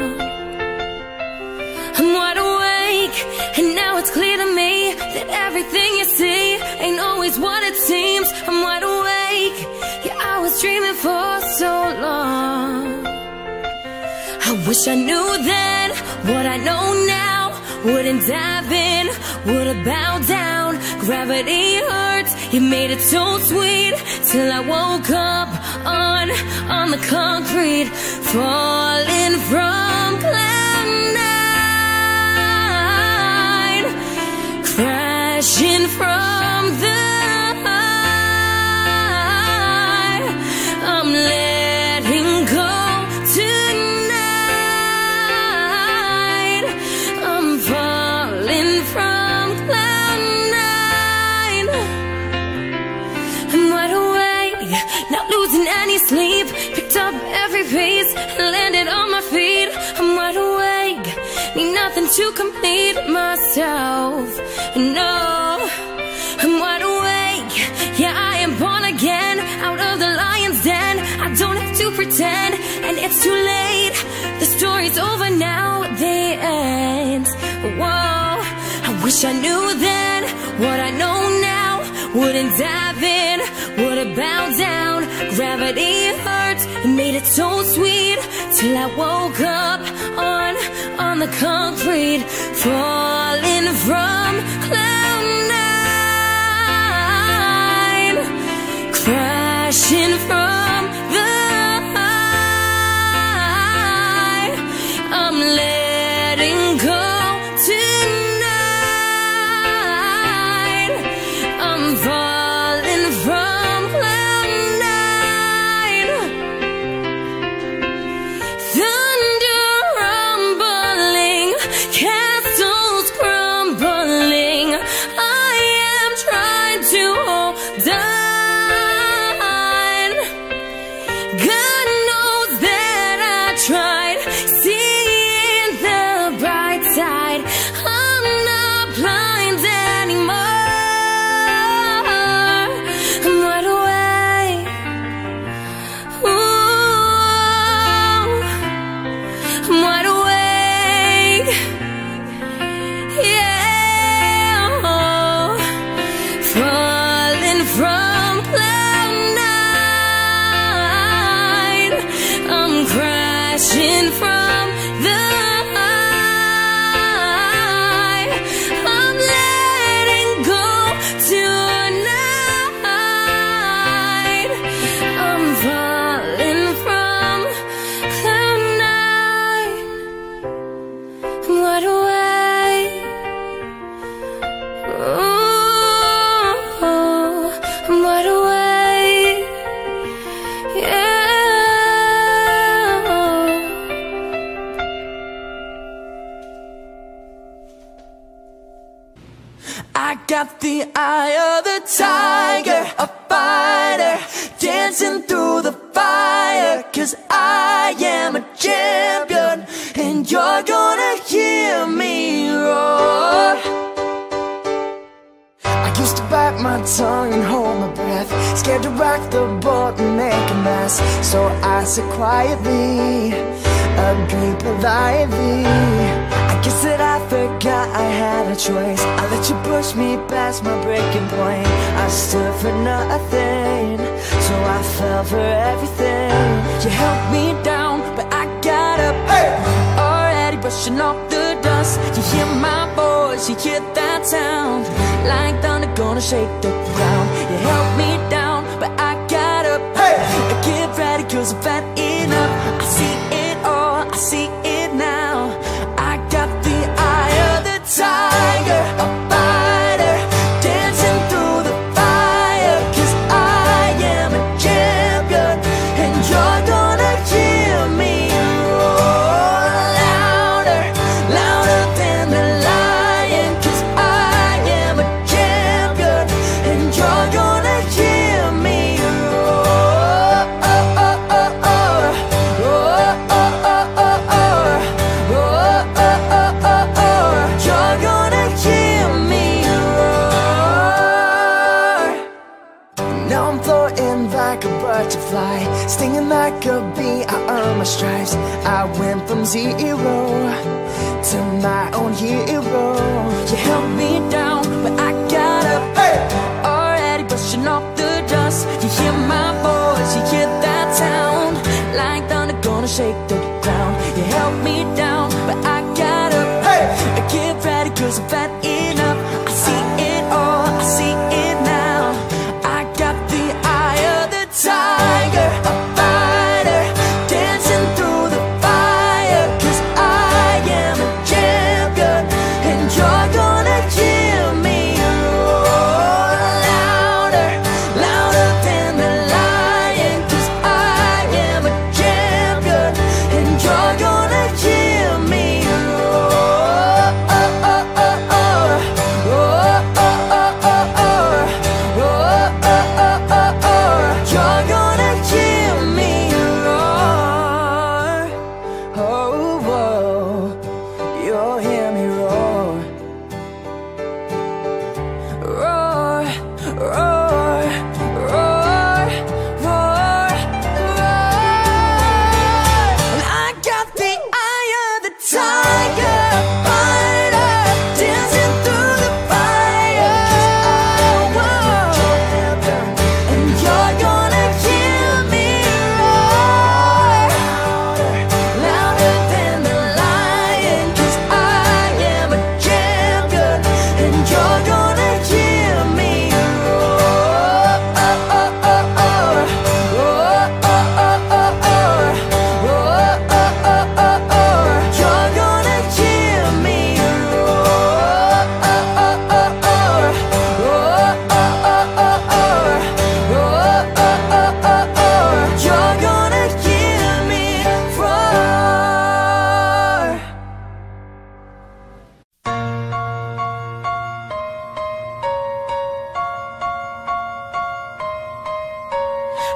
I'm wide awake, and now it's clear to me that everything you see ain't always what it seems. I'm wide awake. Yeah, I was dreaming for so long. I wish I knew then what I know now. Wouldn't dive in, would've bowed down. Gravity hurts, you made it so sweet
till I woke up on, on the concrete, falling from cloud nine, crashing from the high. I'm letting go tonight. I'm falling from cloud nine. I'm wide awake, not losing any sleep. Picked up every piece and landed on my feet. I'm wide awake, need nothing to complete myself. No, I'm wide awake, yeah, I am born again, out of the lion's den. I don't have to pretend, and it's too late. The story's over now, the end. Whoa, I wish I knew then what I know now. Wouldn't dive in, would've bowed down. Gravity hurts, it made it so sweet, till I woke up on, on the concrete, falling from cloud nine, crashing from the high. I'm letting go tonight. I'm falling from cloud nine. Thunder rumbling, castles crumbling. I am trying to hold on. God knows that I tried, seeing the bright side. I'm not blind anymore. I'm wide awake. Ooh, I'm wide awake. Yeah, falling from cloud nine. I'm crashing from the high. I'm letting go tonight. I'm falling from cloud nine. I'm wide awake. Ooh, I'm wide awake. Yeah.
I got the eye of the tiger, a fighter, dancing through the fire. Cause I am a champion, and you're gonna hear me roar. I used to bite my tongue and hold my breath, scared to rock the boat and make a mess. So I said quietly, agree politely. I guess that I forgot I had a choice. I let you push me past my breaking point. I stood for nothing, so I fell for everything. You held me down, but I got up. Hey! Already brushing off the dust. You hear my voice, you hear that sound, like thunder gonna shake the ground. You held me down, but I got up. Hey! Get ready, cause I've had enough. I see it all, I see it now. I got the eye of the tiger, a fighter, dancing through the fire. Cause I am a champion, and you're gonna hear me roar. Louder, louder than the lion. Cause I am a champion, and you're gonna hear me roar. Oh, oh, oh, oh. Oh, oh, oh, oh, oh. Oh, oh, oh, oh, oh. You're gonna hear me roar. Now I'm floating like a butterfly, stinging like a bee. I earned my stripes. I went from zero to my own hero. You held me down, but I got up. Hey! Already brushing off the dust. You hear my voice, you hear that sound, like thunder gonna shake the ground. You held me down, but I got up. Hey! Get ready, cause I've had enough. I see it all, I see it now. I got the eye of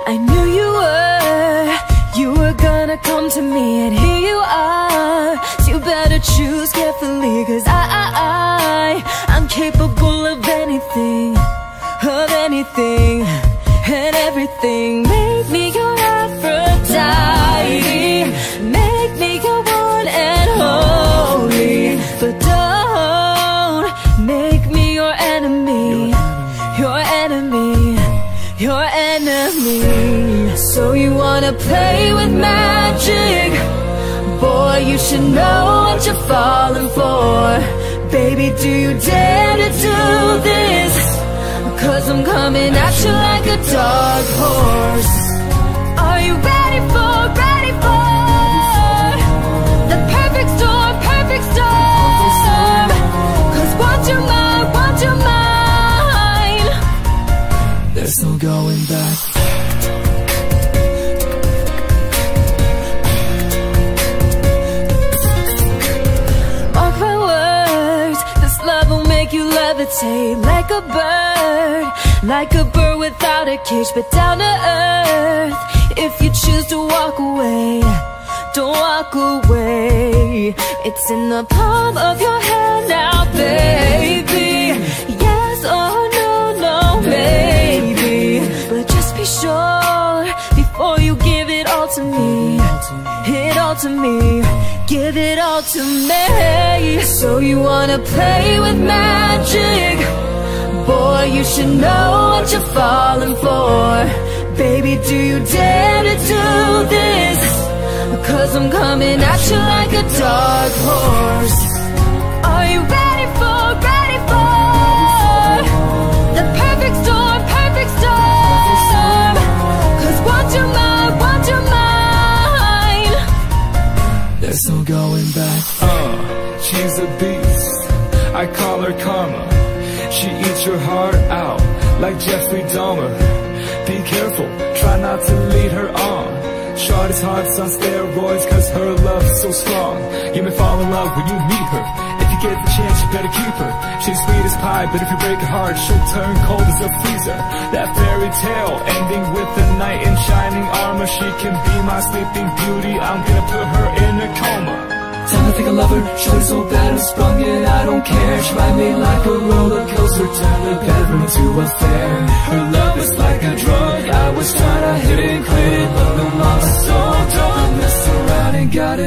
I knew you were, you were gonna come to me, and here you are. So you better choose carefully, cause I, I, I I'm capable of anything, of anything and everything. Make me your Aphrodite, make me your one and holy, but don't make me your enemy, your enemy, your enemy. So you wanna play with magic? Boy, you should know what you're falling for. Baby, do you dare to do this? Cause I'm coming at you like a dark horse. Are you ready for, ready for the perfect storm, perfect storm? Cause want you mine, want you mine.
There's no going back.
Mark my words, this love will make you levitate like a bird, like a bird without a cage, but down to earth. If you choose to walk away, don't walk away. It's in the palm of your hand now, baby. Yes or no, no, maybe. But just be sure before you give it all to me, it all to me, give it all to me. So you wanna play with magic? Boy, you should know what you're falling for. Baby, do you dare to do this? Cause I'm coming at you like a dark horse. Are you ready for, ready for the perfect storm, perfect storm? Cause want you mine, want you mine.
There's no going back.
Uh, she's a beast, I call her Karma. She eats your heart out like Jeffrey Dahmer. Be careful, try not to lead her on. Shorty's heart's on steroids cause her love's so strong. You may fall in love when you meet her. If you get the chance, you better keep her. She's sweet as pie, but if you break her heart, she'll turn cold as a freezer. That fairy tale ending with a knight in shining armor. She can be my sleeping beauty, I'm gonna put her in a coma.
Time to think I love her, shorty's so bad I'm sprung it, I don't care. She ride me like a roller coaster, turn the bedroom into a fair. Her love is like a drug, I was trying to hit it, quit it, but the mama's so dumb. Mess around and got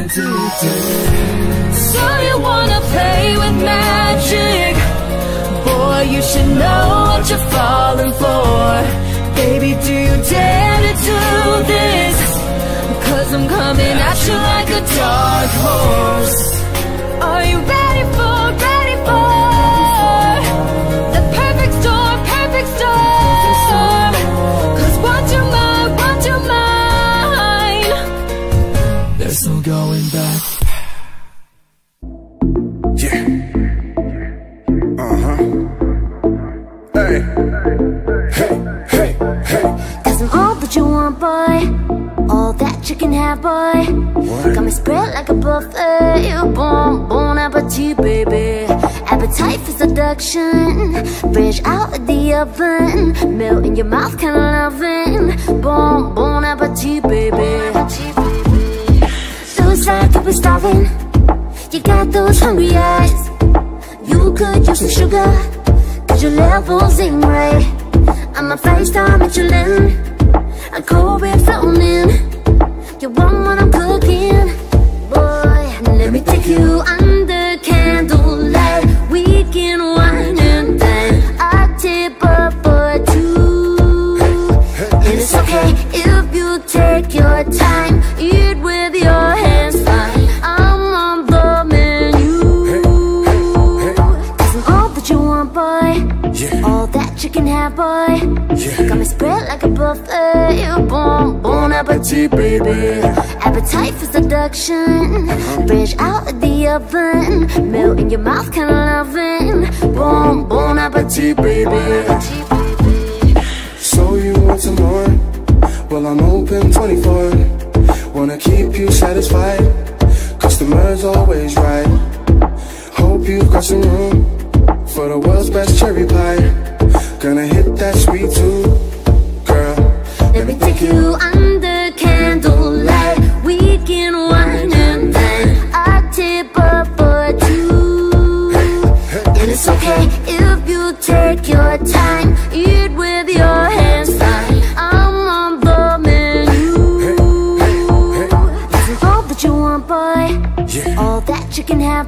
addicted.
So you wanna play with magic? Boy, you should know what you're falling for. Baby, do you dare to do this? Cause I'm coming at you like a dark horse. Are you ready for, ready for the perfect storm, perfect storm? Cause want you mine, want you mine.
There's no going back.
Yeah. Uh-huh. Hey. Hey, hey, hey.
Cause I'm all that you want, boy, all that you can have, boy. What? Got me spread like a buffet. You bon, bon appetit, baby. Appetite for seduction, fresh out of the oven, melt in your mouth, kinda loving. Bon, bon appetit, baby. Looks like you've been starving. You got those hungry eyes. You could use some sugar, cause your levels ain't right. I'm a five-star Michelin, a cold red floating in. You want what I'm cooking? Boy, let me take you under candlelight. We can wine and dine. I tip up for two. And it's okay if you take your time. Eat with your hands fine. I'm on the menu. Cause I'm all that you want, boy, all that you can have, boy. Got me spread like a buffet. You bon, bon appetit, baby. Appetite for seduction, fresh out of the oven, melt in your mouth, kinda loving. Bon, bon appetit, baby.
So you want some more? Well, I'm open twenty-four. Wanna keep you satisfied, customers always right. Hope you've got some room for the world's best cherry pie. Gonna hit that sweet too, girl.
Let me take you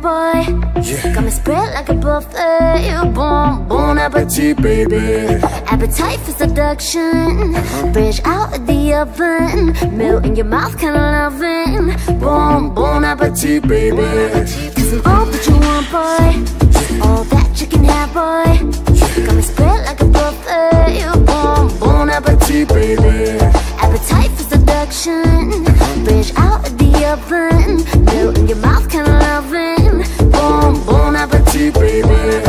boy. Yeah. Got me spread like a buffet. You bon, bon appetit, baby. Appetite for seduction. Uh-huh. Fresh out of the oven. Melt in your mouth, kinda loving. Bon, bon appetit, baby. Cause I'm all that you want, boy. Yeah. All that you can have, boy. Yeah. Got me spread like a buffet. You bon, bon appetit, baby. Appetite for seduction. Fresh out of the oven. Melt in your mouth, kinda loving. Bon, bon appetit, baby.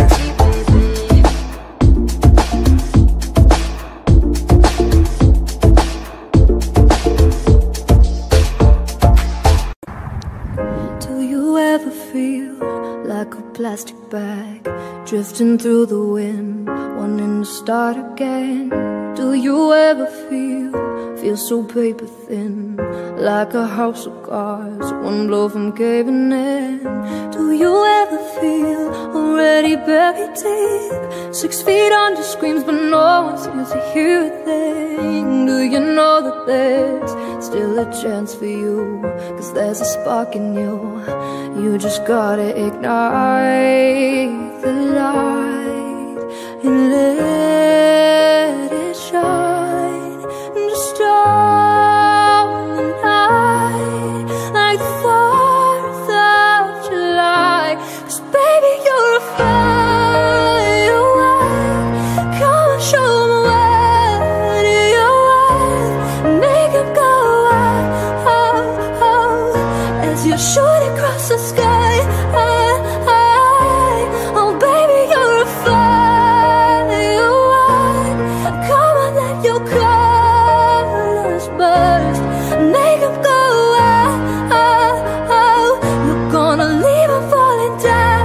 Do you ever feel like a plastic bag drifting through the wind, wanting to start again? Do you ever feel, feel so paper thin, like a house of cards, one blow from caving in? Do you ever feel already buried deep, six feet under screams but no one seems to hear a thing? Do you know that there's still a chance for you, cause there's a spark in you, you just gotta ignite the light and let it shine, just on the night, like the fourth of July. Cause baby, you're a firework, come and show 'em what you're worth, make 'em go out, oh, oh, as you shoot across the sky. Oh baby, you're a firework, come on, let your colors burst, make 'em go out, oh, oh. You're gonna leave 'em falling down.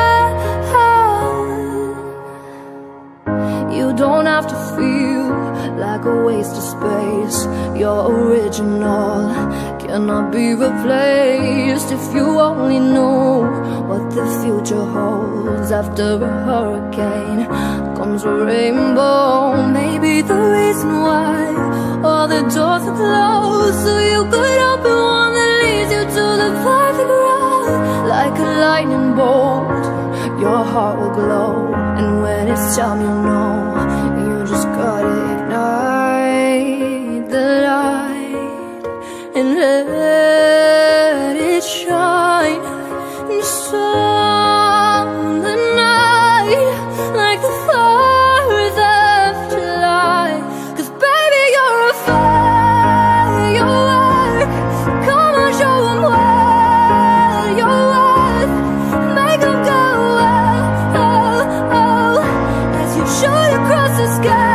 You don't have to feel like a waste of space. You're original, cannot be replaced. If you only knew what the future holds, after a hurricane comes a rainbow. Maybe the reason why all the doors are closed, so you could open one that leads you to the perfect road. Like a lightning bolt, your heart will glow, and when it's time you know, you just gotta ignite the light and let it shine, just on the night, like the fourth of July. Cause baby, you're a firework, come on, show 'em what you're worth, make 'em go out, oh, oh, as you shoot across the sky.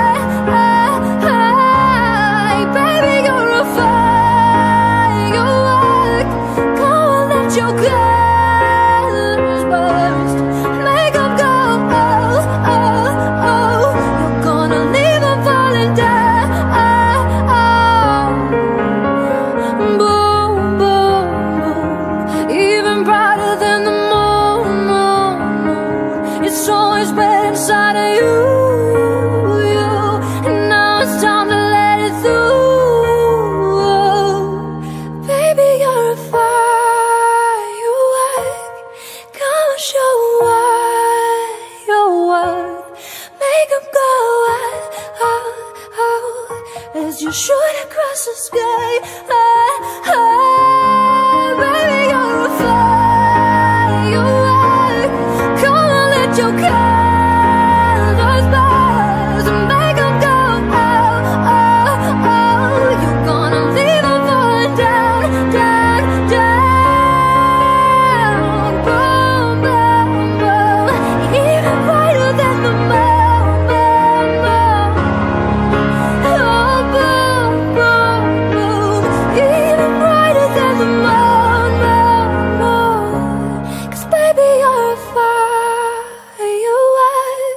Baby, you're a firework, come on, let your colors burst, make 'em go, oh, oh, oh. You're gonna leave 'em falling down, boom, boom, boom. Even brighter than the moon, moon, moon. It's always been inside of you, you. And now it's time to let it through. Baby, you're a firework, come and show 'em what you're worth, make 'em go out, oh, oh, as you shoot across the sky. Oh, oh, baby, you're a firework, come on, let your colors burst, make 'em go out, oh, oh. You're gonna leave 'em falling down, down, down, boom, boom, boom. Even brighter than the moon, moon, moon. Oh, boom, boom, boom. Even brighter than the moon, moon, moon. Cause baby, you're a firework.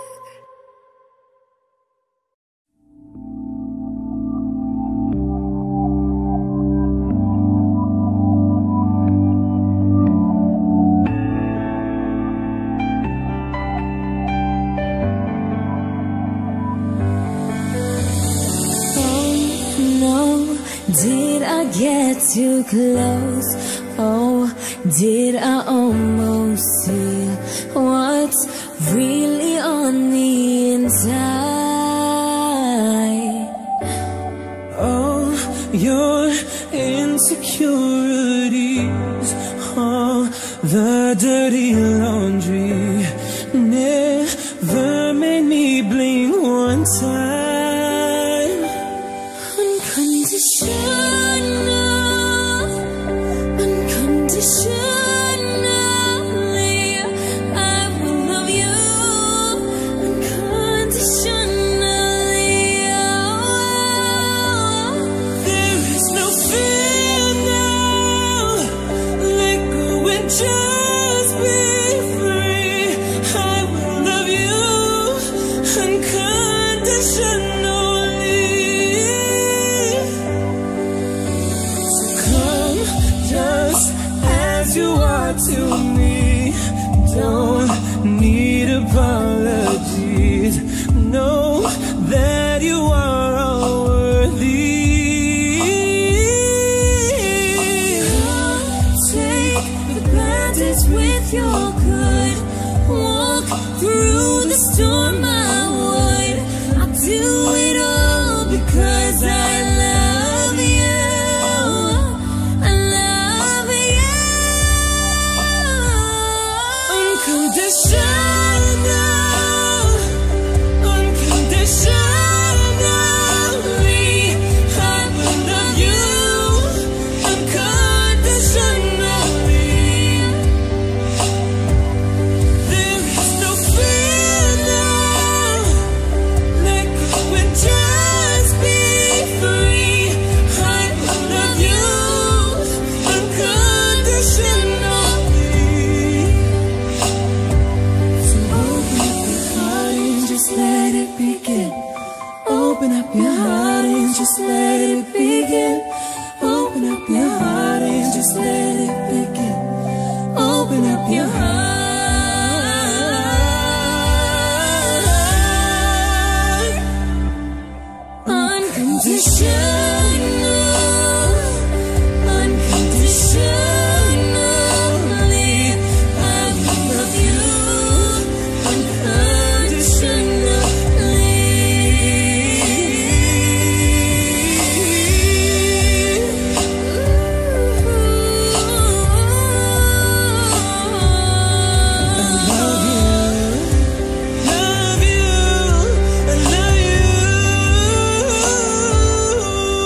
Oh no, did I get too close? Oh did I almost see what's really on the inside?
Oh, your insecurities, all the dirty laundry never made me blink one time.
Unconditional, unconditionally, I will love you unconditionally. Oh,
there is no fear now. Let go and just be free. I will love you unconditionally. So come just as you are to me. Don't need apologies. Know that you are all worthy.
take the bad days with your good. Walk through the storm I would. I'll do it all because I love you. I love you.
Unconditional, unconditionally, I will love you unconditionally. There is no fear now. Let go and just be free. I will love you unconditionally. So open up your heart and just let it begin. Open up your heart and just let it begin. Open up your heart and just let it begin. Open up your heart.
Unconditional, unconditionally, I will love you unconditionally.
Love you, I love you.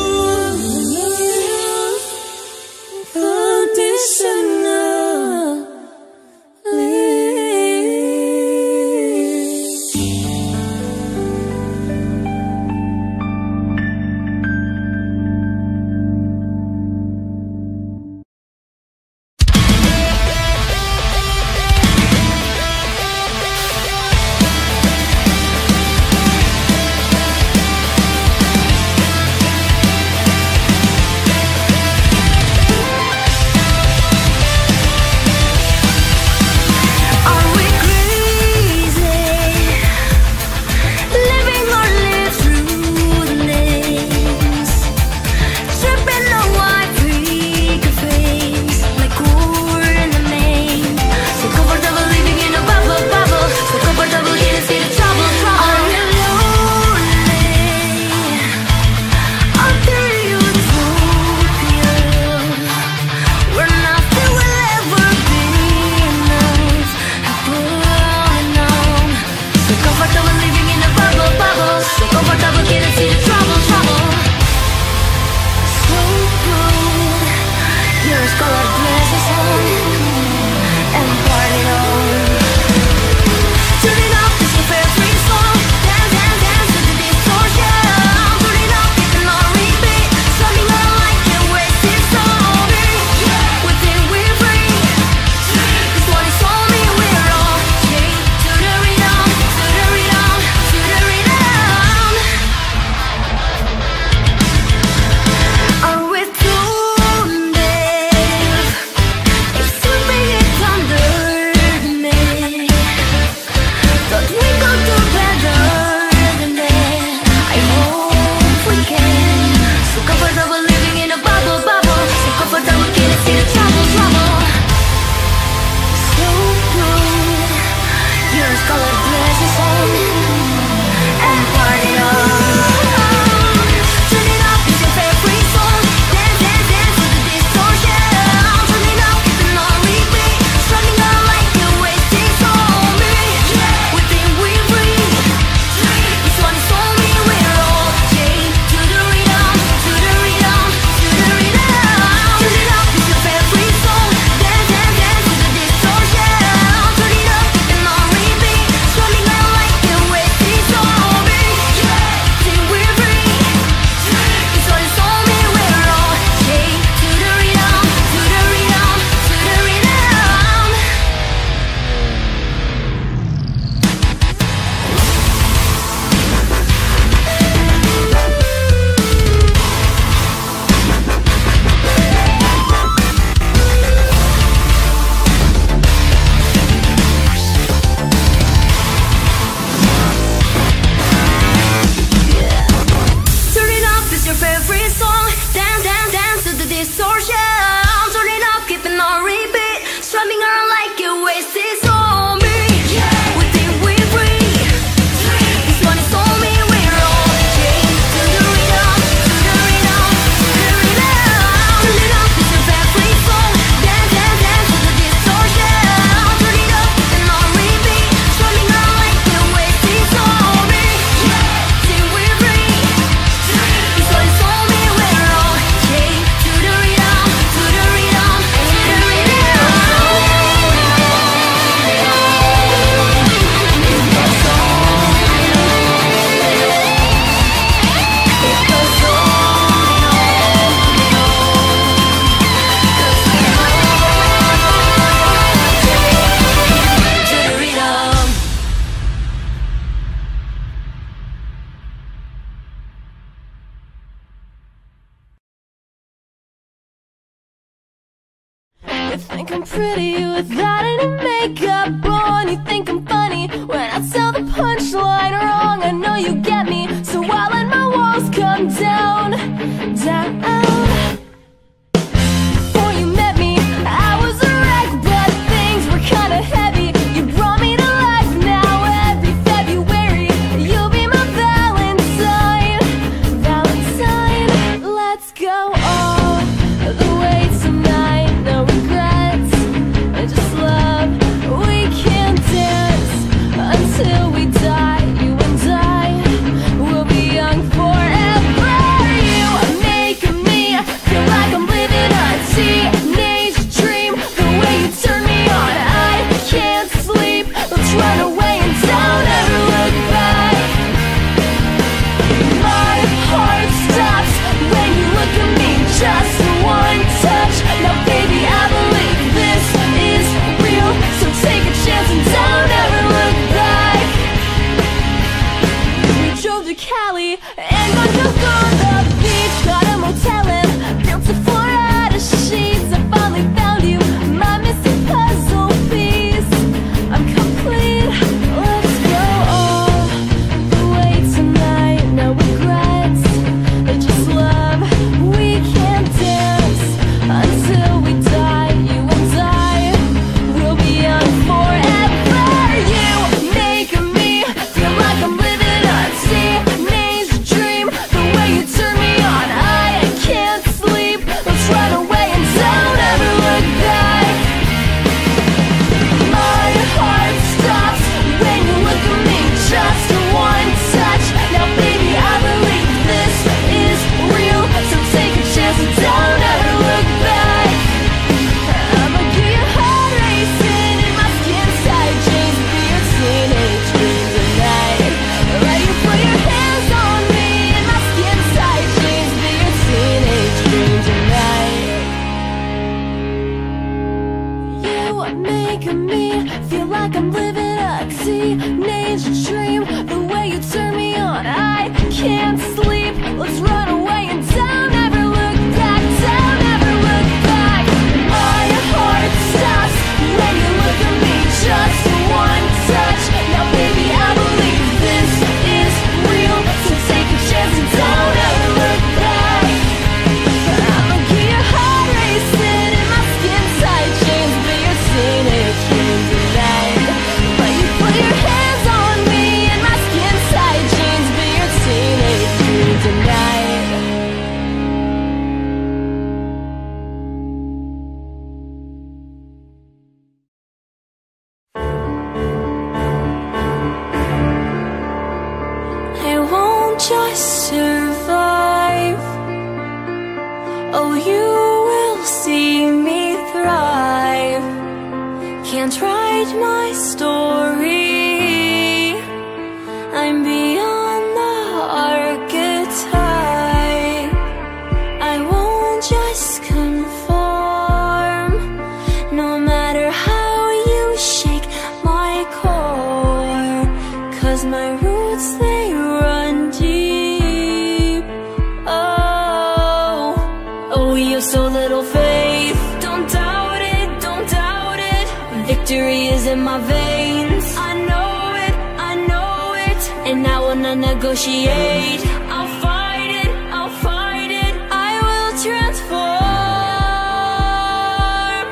You think I'm pretty without any makeup on. You think I'm funny when I tell the punchline wrong. I know you get me, so I'll let my walls come down, down. Before you met me, I was a wreck, but things were kinda heavy. You brought me to life. Now every February you'll be my Valentine, Valentine. Let's go all the way tonight. No regrets, just love. We can dance until we die. You and I will be young forever. You are making me feel like I'm living a teenage dream. The way you turn me on, I can't sleep. Let's run away and don't ever look back. My heart stops when you look at me. Just one touch. Now baby, I believe this is real, so take a chance and don't ever look back. We drove to Cali and got drunk on the beach. Got a motel and built a floor out of sheets. I finally found you, my missing puzzle piece. I'm complete. Let's go all the way tonight. No regrets, just love. We can dance until we die. You and I will be young forever. You making me feel like I'm living a teenage dream. The way you turn me on, I can't sleep. Let's run away and don't ever look back. My heart stops when you look at me. Just one touch. Now baby, I believe this is real, so take a chance and don't ever look back. I'ma get your heart racing in my skin tight jeans. Be your teenage dream tonight. Let you put your hands on me in my skin tight jeans. Be your teenage dream tonight. You are making me feel like I'm living a teenage dream. The way you turn me on, I can't sleep. Let's run away and don't ever look back. Don't ever look back. My heart stops when you look at me. Just one touch. Now baby, I believe this is real, so take a chance and don't ever look back. I'ma get your heart racing in my skin tight jeans. Be your teenage dream tonight. Let you put your hands on me in my skin tight jeans. Be your teenage dream tonight. I won't just survive. Oh, you will see me thrive. Can't write my story. I'm beyond the archetype. I won't just conform. No matter how you shake my core, 'cause my roots, they run deep. Oh, oh, you have so little faith. Don't doubt it, don't doubt it. Victory is in my veins. I know it, I know it. And I will not negotiate. I'll fight it, I'll fight it. I will transform.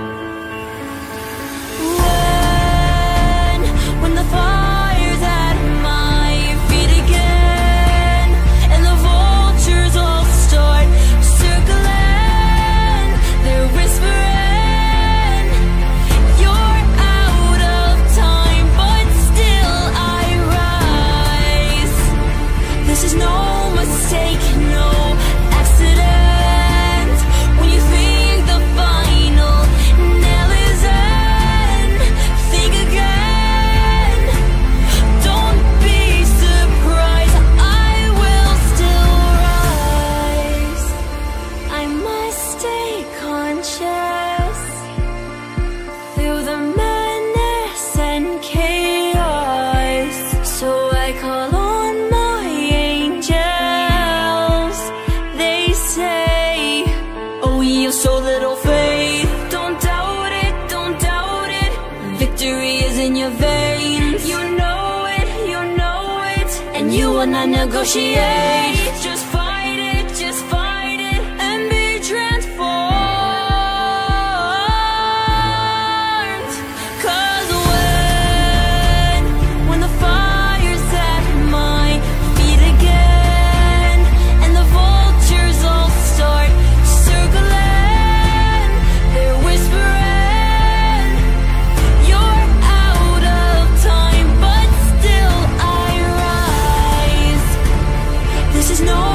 When, when the fire's at my feet again, and the vultures all start circling, they're whispering, you're out of time, but still I rise. This is no mistake, no accident. When you think the final nail is in, think again. Don't be surprised, I will still rise. I must stay conscious through the madness and chaos. So I call on my angels. cannot negotiate. Just fight it, just fight it, and be transformed. Cause when, when the fire's at my feet again, and the vultures all start circling, they're whispering, you're out of time, but still I rise. This is no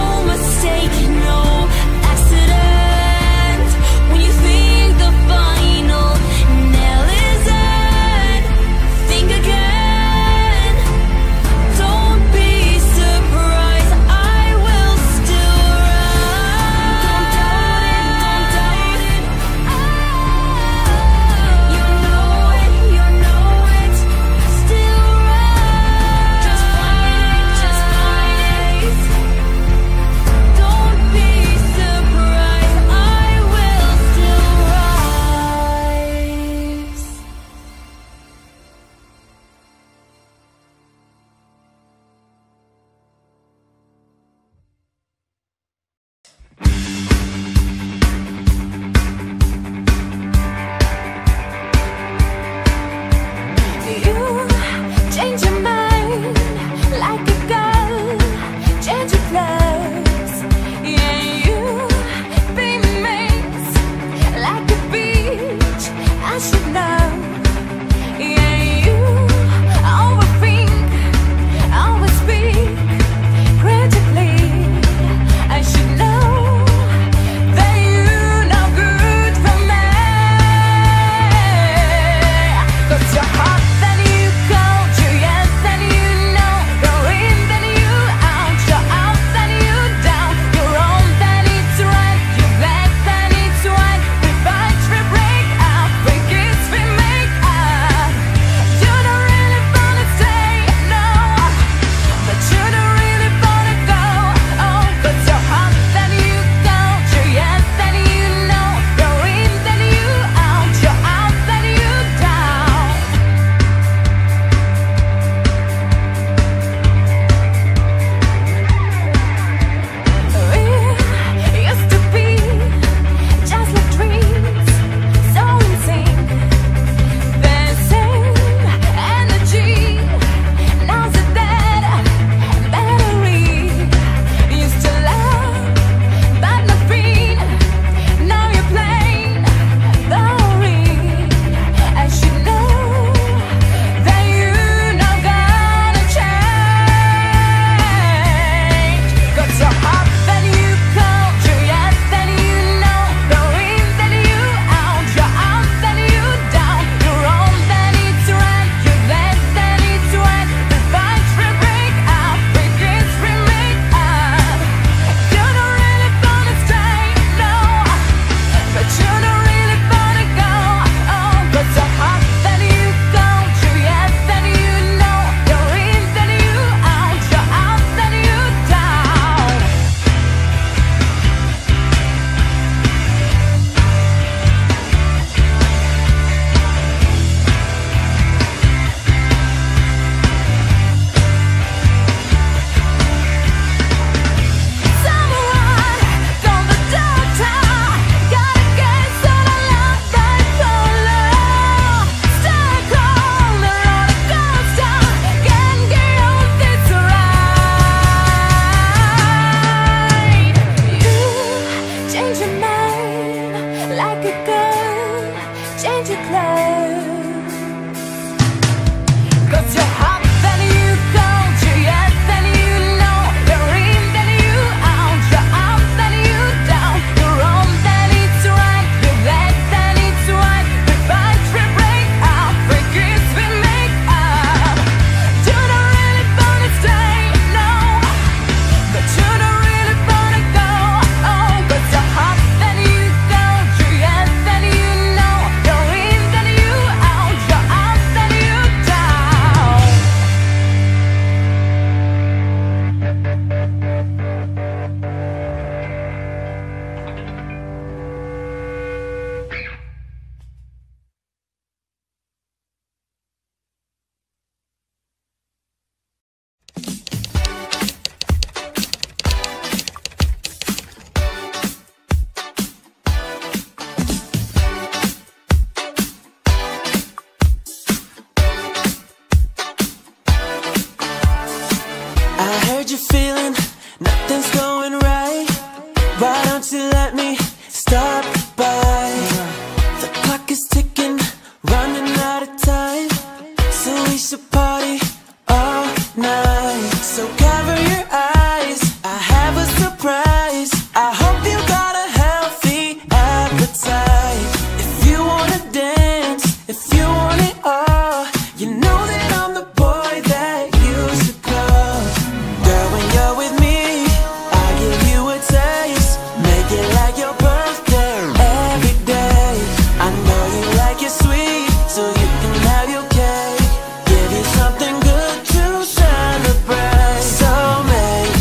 nothing's going right. Why don't you let me stop by? The clock is ticking, running out of time, so we should party all night. So cover your eyes, I have a surprise. I hope you got a healthy appetite. If you wanna dance, if you want it all, you know that I'm the boy that you should call. Girl, when you're with me, I give you a taste. Make it like your birthday every day. I know you like it sweet, so you can have your cake. Give you something good to celebrate. So make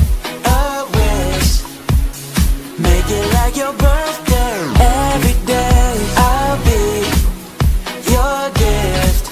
a wish, make it like your birthday every day. I'll be your gift,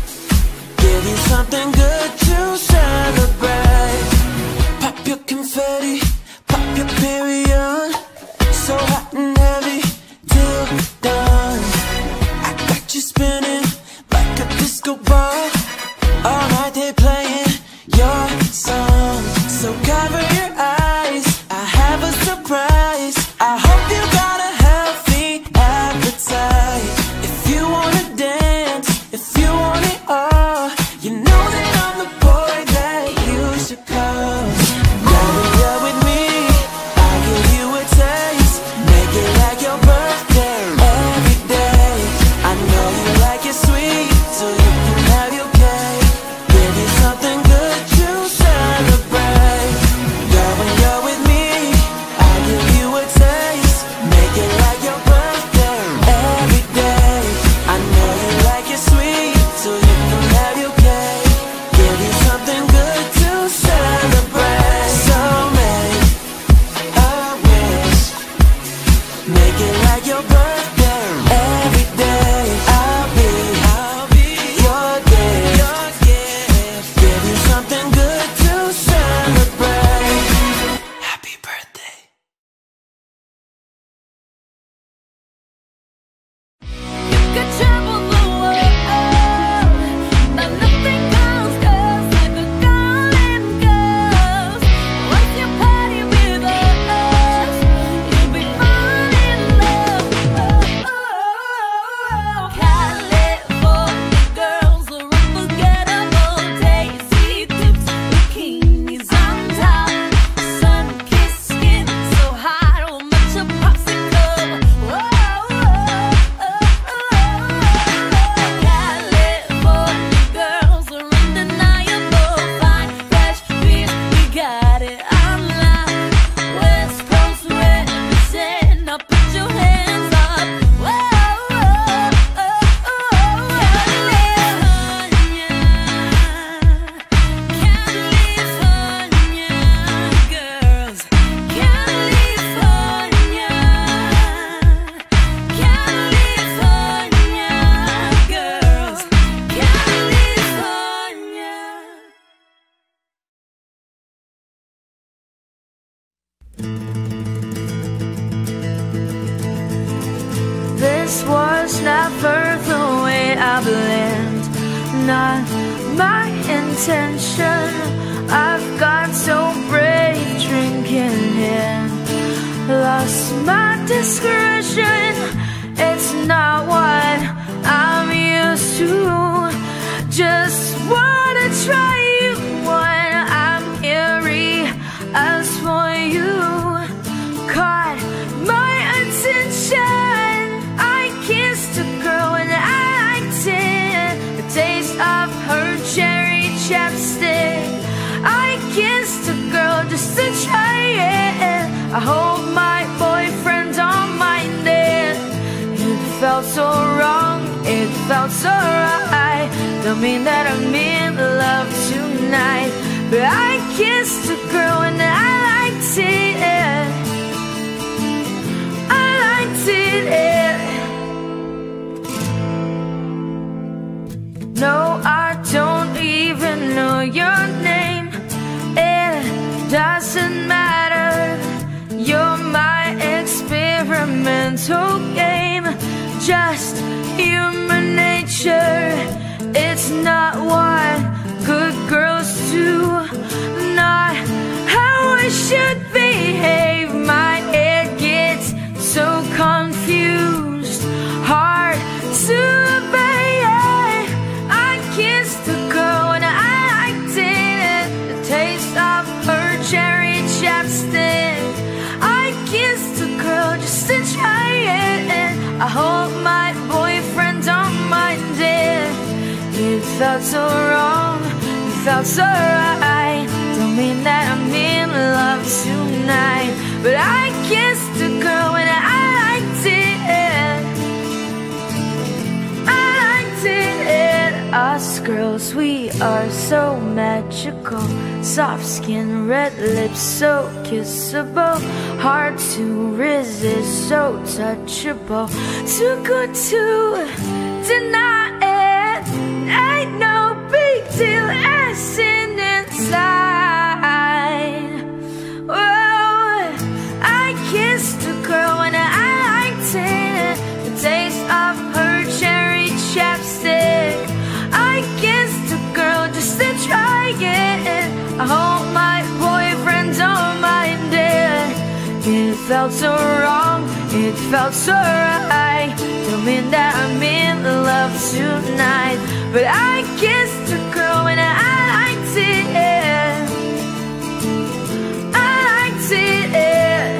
give you something good to celebrate. Pop your confetti, pop your period, so hot and heavy till dawn. I got you spinning like a disco ball, all night they playing your song. So cover your eyes, I have a surprise. I hope you got a healthy appetite. If you wanna dance, if you want it all, you know that I'm the boy that you should call. Girl, when you're with me, I give you a taste. Make it like your birthday every day. I know you like it sweet, so you can have your cake. Give you something good to celebrate. Girl, when you're with me, I give you a taste. Make it like your birthday every day. I know you like it sweet, so you can have your cake. Give you something good to celebrate. So make a wish, make it like your birthday every day. I'll be, I'll be your gift, your gift. Give you something good to celebrate. Happy birthday.
Could travel the world, but nothing goes, goes like a golden goes. Once you party with us, you'll be falling in love. California girls are unforgettable. Daisy Dukes, bikinis on top, sun-kissed skin so hot, oh much a popsicle. Whoa. California girls are undeniable. Fine, fresh beers, we got it on lock. West Coast represent, now put your hands up. Whoa, California, California girls, California, California girls, California.
This was never the way I planned, not my intention. I've got so brave drinking in, lost my discretion. It's not what I'm used to. Just wanna try you when I'm eerie as for you. Caught my attention, I kissed a girl and I liked it. The taste of her cherry chapstick. I kissed a girl just to try it. I hope my boyfriend don't mind it. It felt so wrong, it felt so right. Don't mean that I'm in love tonight, but I kissed a girl and I liked it. I liked it. No, I don't even know your name. It doesn't matter. You're my experimental game. Just human nature. It's not what good girls do, not how I should behave. My head gets so confused, hard to obey. I kissed a girl and I liked it, the taste of her cherry chapstick. I kissed a girl just to try it. I hope my boyfriend don't mind it. It felt so wrong, it felt so right. Don't mean that I'm in love tonight, but I kissed a girl and I liked it. I liked it. Us girls, we are so magical. Soft skin, red lips, so kissable. Hard to resist, so touchable. Too good to deny it. Ain't no big deal, acting inside. Whoa, I kissed a girl and I liked it, the taste of her cherry chapstick. I kissed a girl just to try it. I hope my boyfriend don't mind it. It felt so wrong, it felt so right. Don't mean that I'm in love tonight, but I kissed a girl and I liked it. I liked it.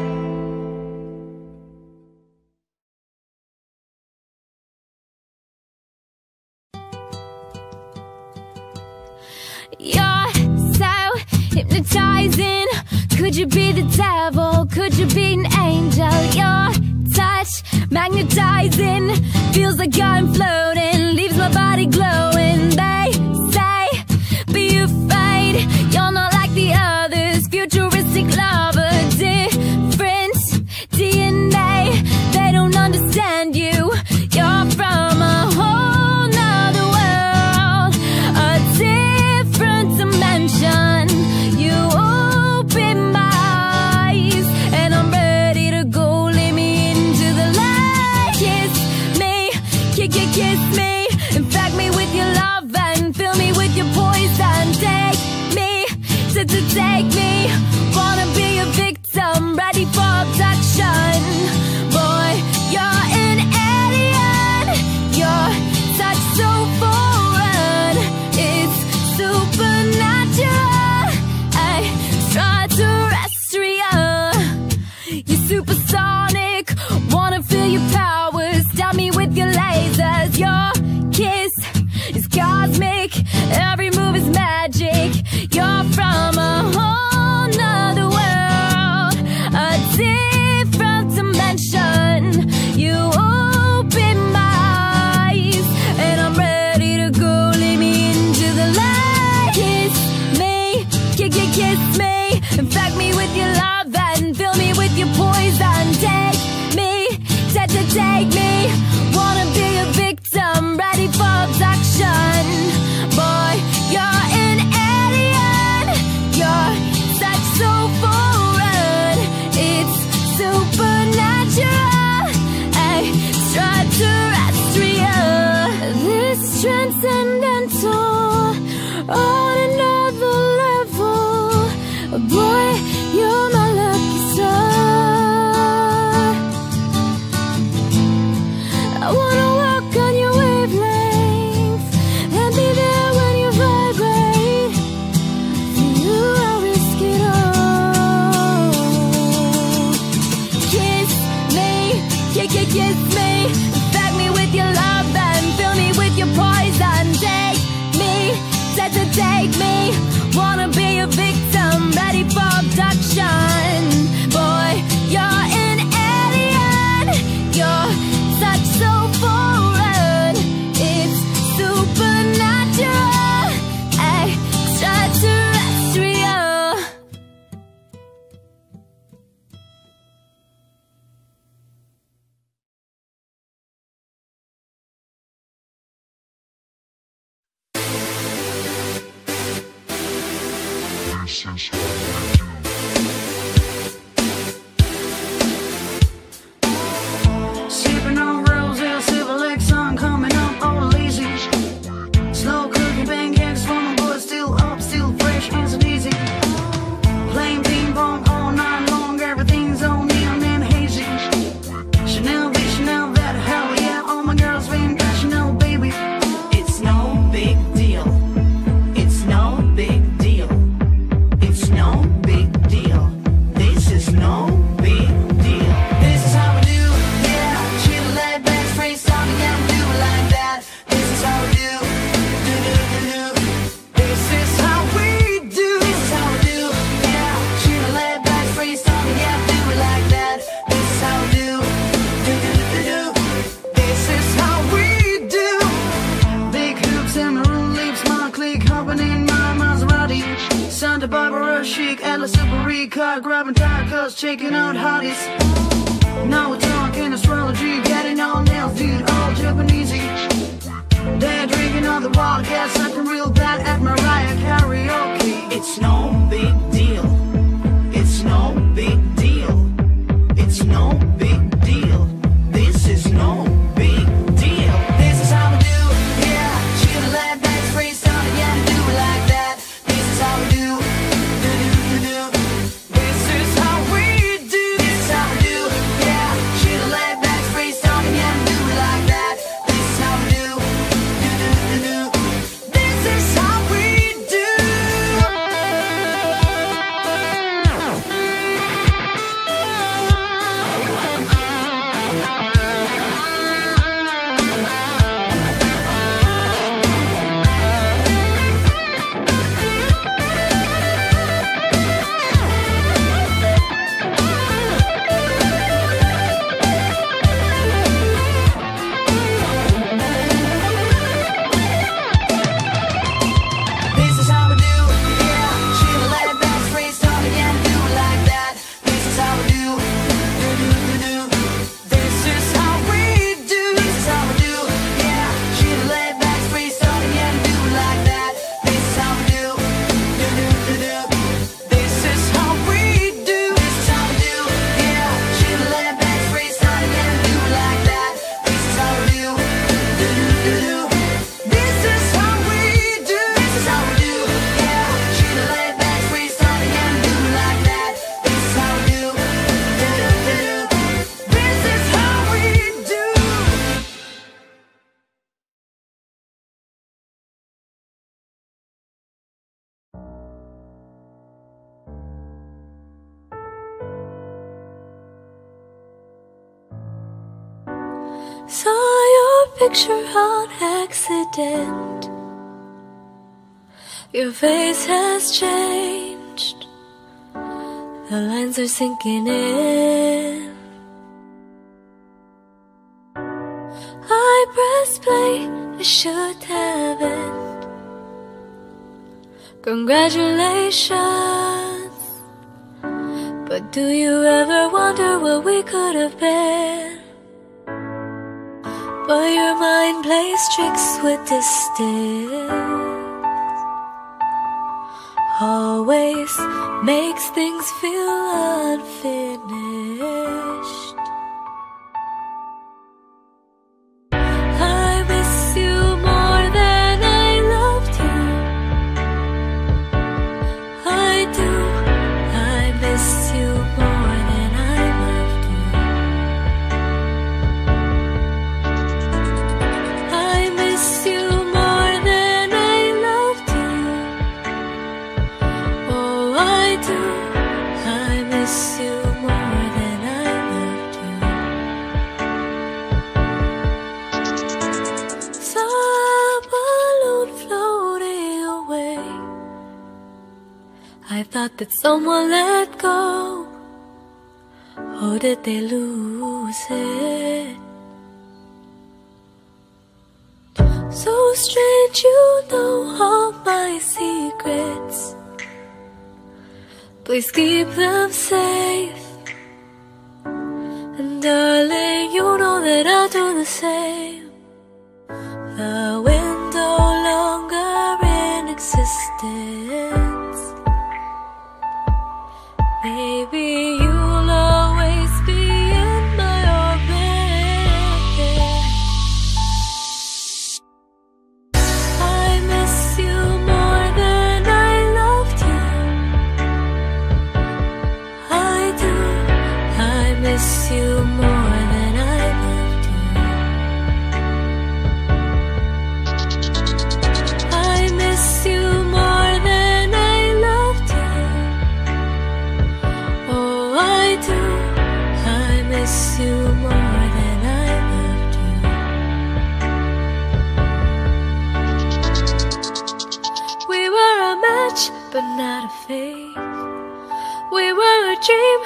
You're so hypnotizing. Could you be the devil? Could you be an angel? Your touch magnetizing, feels like I'm floating, leaves my body glowing. They say, be afraid, you're not like the others. Futuristic lover, different D N A. They don't understand you. You're from a whole nother world, a different dimension. You open my eyes and I'm ready to go. Lead me into the light. Kiss me, kick it, kiss me, infect me with your love and fill me with your poison. Take me, to, to take me, wanna be a victim, ready for abduction. Boy, you're an alien, you're such so foreign, it's supernatural, extraterrestrial. You're supersonic, wanna feel your powers, stab me with your lasers. Your kiss is cosmic, every move is magic. You're from a whole nother world, a different dimension. You open my eyes and I'm ready to go. Lead me into the light. Kiss me, kick it, kiss me, infect me with your love and fill me with your poison. Take me, take, take, take me, wanna be a victim, ready for abduction. Boy, you're an alien, you're such so foreign, it's supernatural, extraterrestrial. This transcendental, on another level. Boy, you're my lucky star. I wanna walk on your wavelength and be there when you vibrate. For you, I'll risk it all. Kiss me, kick it, kiss me, infect me with your love and fill me with your poison. Take me, take to take me, wanna be a victim, ready for abduction. Boy, you're an alien, you're such so foreign, it's supernatural, extraterrestrial.
Sipping on rosé, silver lake sun coming up all lazy. Slow cooking pancakes from my boy, still up, still fresh, and so easy. Plain bean like grabbing tacos, checking out hotties. Now we're talking astrology, getting all nails, dude, all Japanesey. They're drinking all the wildcats, acting real bad at Mariah karaoke.
It's no big deal. It's no big deal. It's no big deal. This is no big deal.
This is how we do, yeah. Shoot a lead back, freestyle again, do it like that. This is how we do, do do do do. This is how we do, this is how we do, yeah. Shoot a lead back, freestyle again, do it like that. This is how we do, do do do do. This is how we do. This is how we do, yeah. Shoot a lead back, freestyle again, do it like that. This is how we do, do do do do. This is how we do, this is how we do, yeah. Shoot a lead back, freestyle again, do it like that. This is how we do, do do do do. This is how we do, this is how we do, yeah. Shoot a lead back, freestyle again, do it like that. This is how we do, do do do do. This is how we do, this is how we do, yeah. Shoot a lead back, freestyle again, do it like that. This is how we do, do do do do. This is how we do.
Saw your picture on accident. Your face has changed. The lines are sinking in. I pressed play, I should haven't. Congratulations. But do you ever wonder what we could have been? But your mind plays tricks with distance. Always makes things feel unfinished. I miss you more than I loved you. I do. I miss you more than I loved you. I miss you more than I loved you. Oh, I do. I miss you more than I loved you. Saw a balloon floating away. I thought that someone let go. Or did they lose it? So strange, you know all my secrets. Please keep them safe. And darling, you know that I'll do the same. The window longer in existence. Maybe you'll always be in my orbit. I miss you more than I loved you. I do. I miss you more than I loved you. I miss you more than I loved you. Oh, I do. I miss you more than I loved you. We were a match, but not a fake. We were a dream,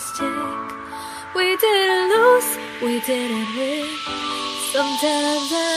unrealistic. We didn't lose, we didn't win. Sometimes I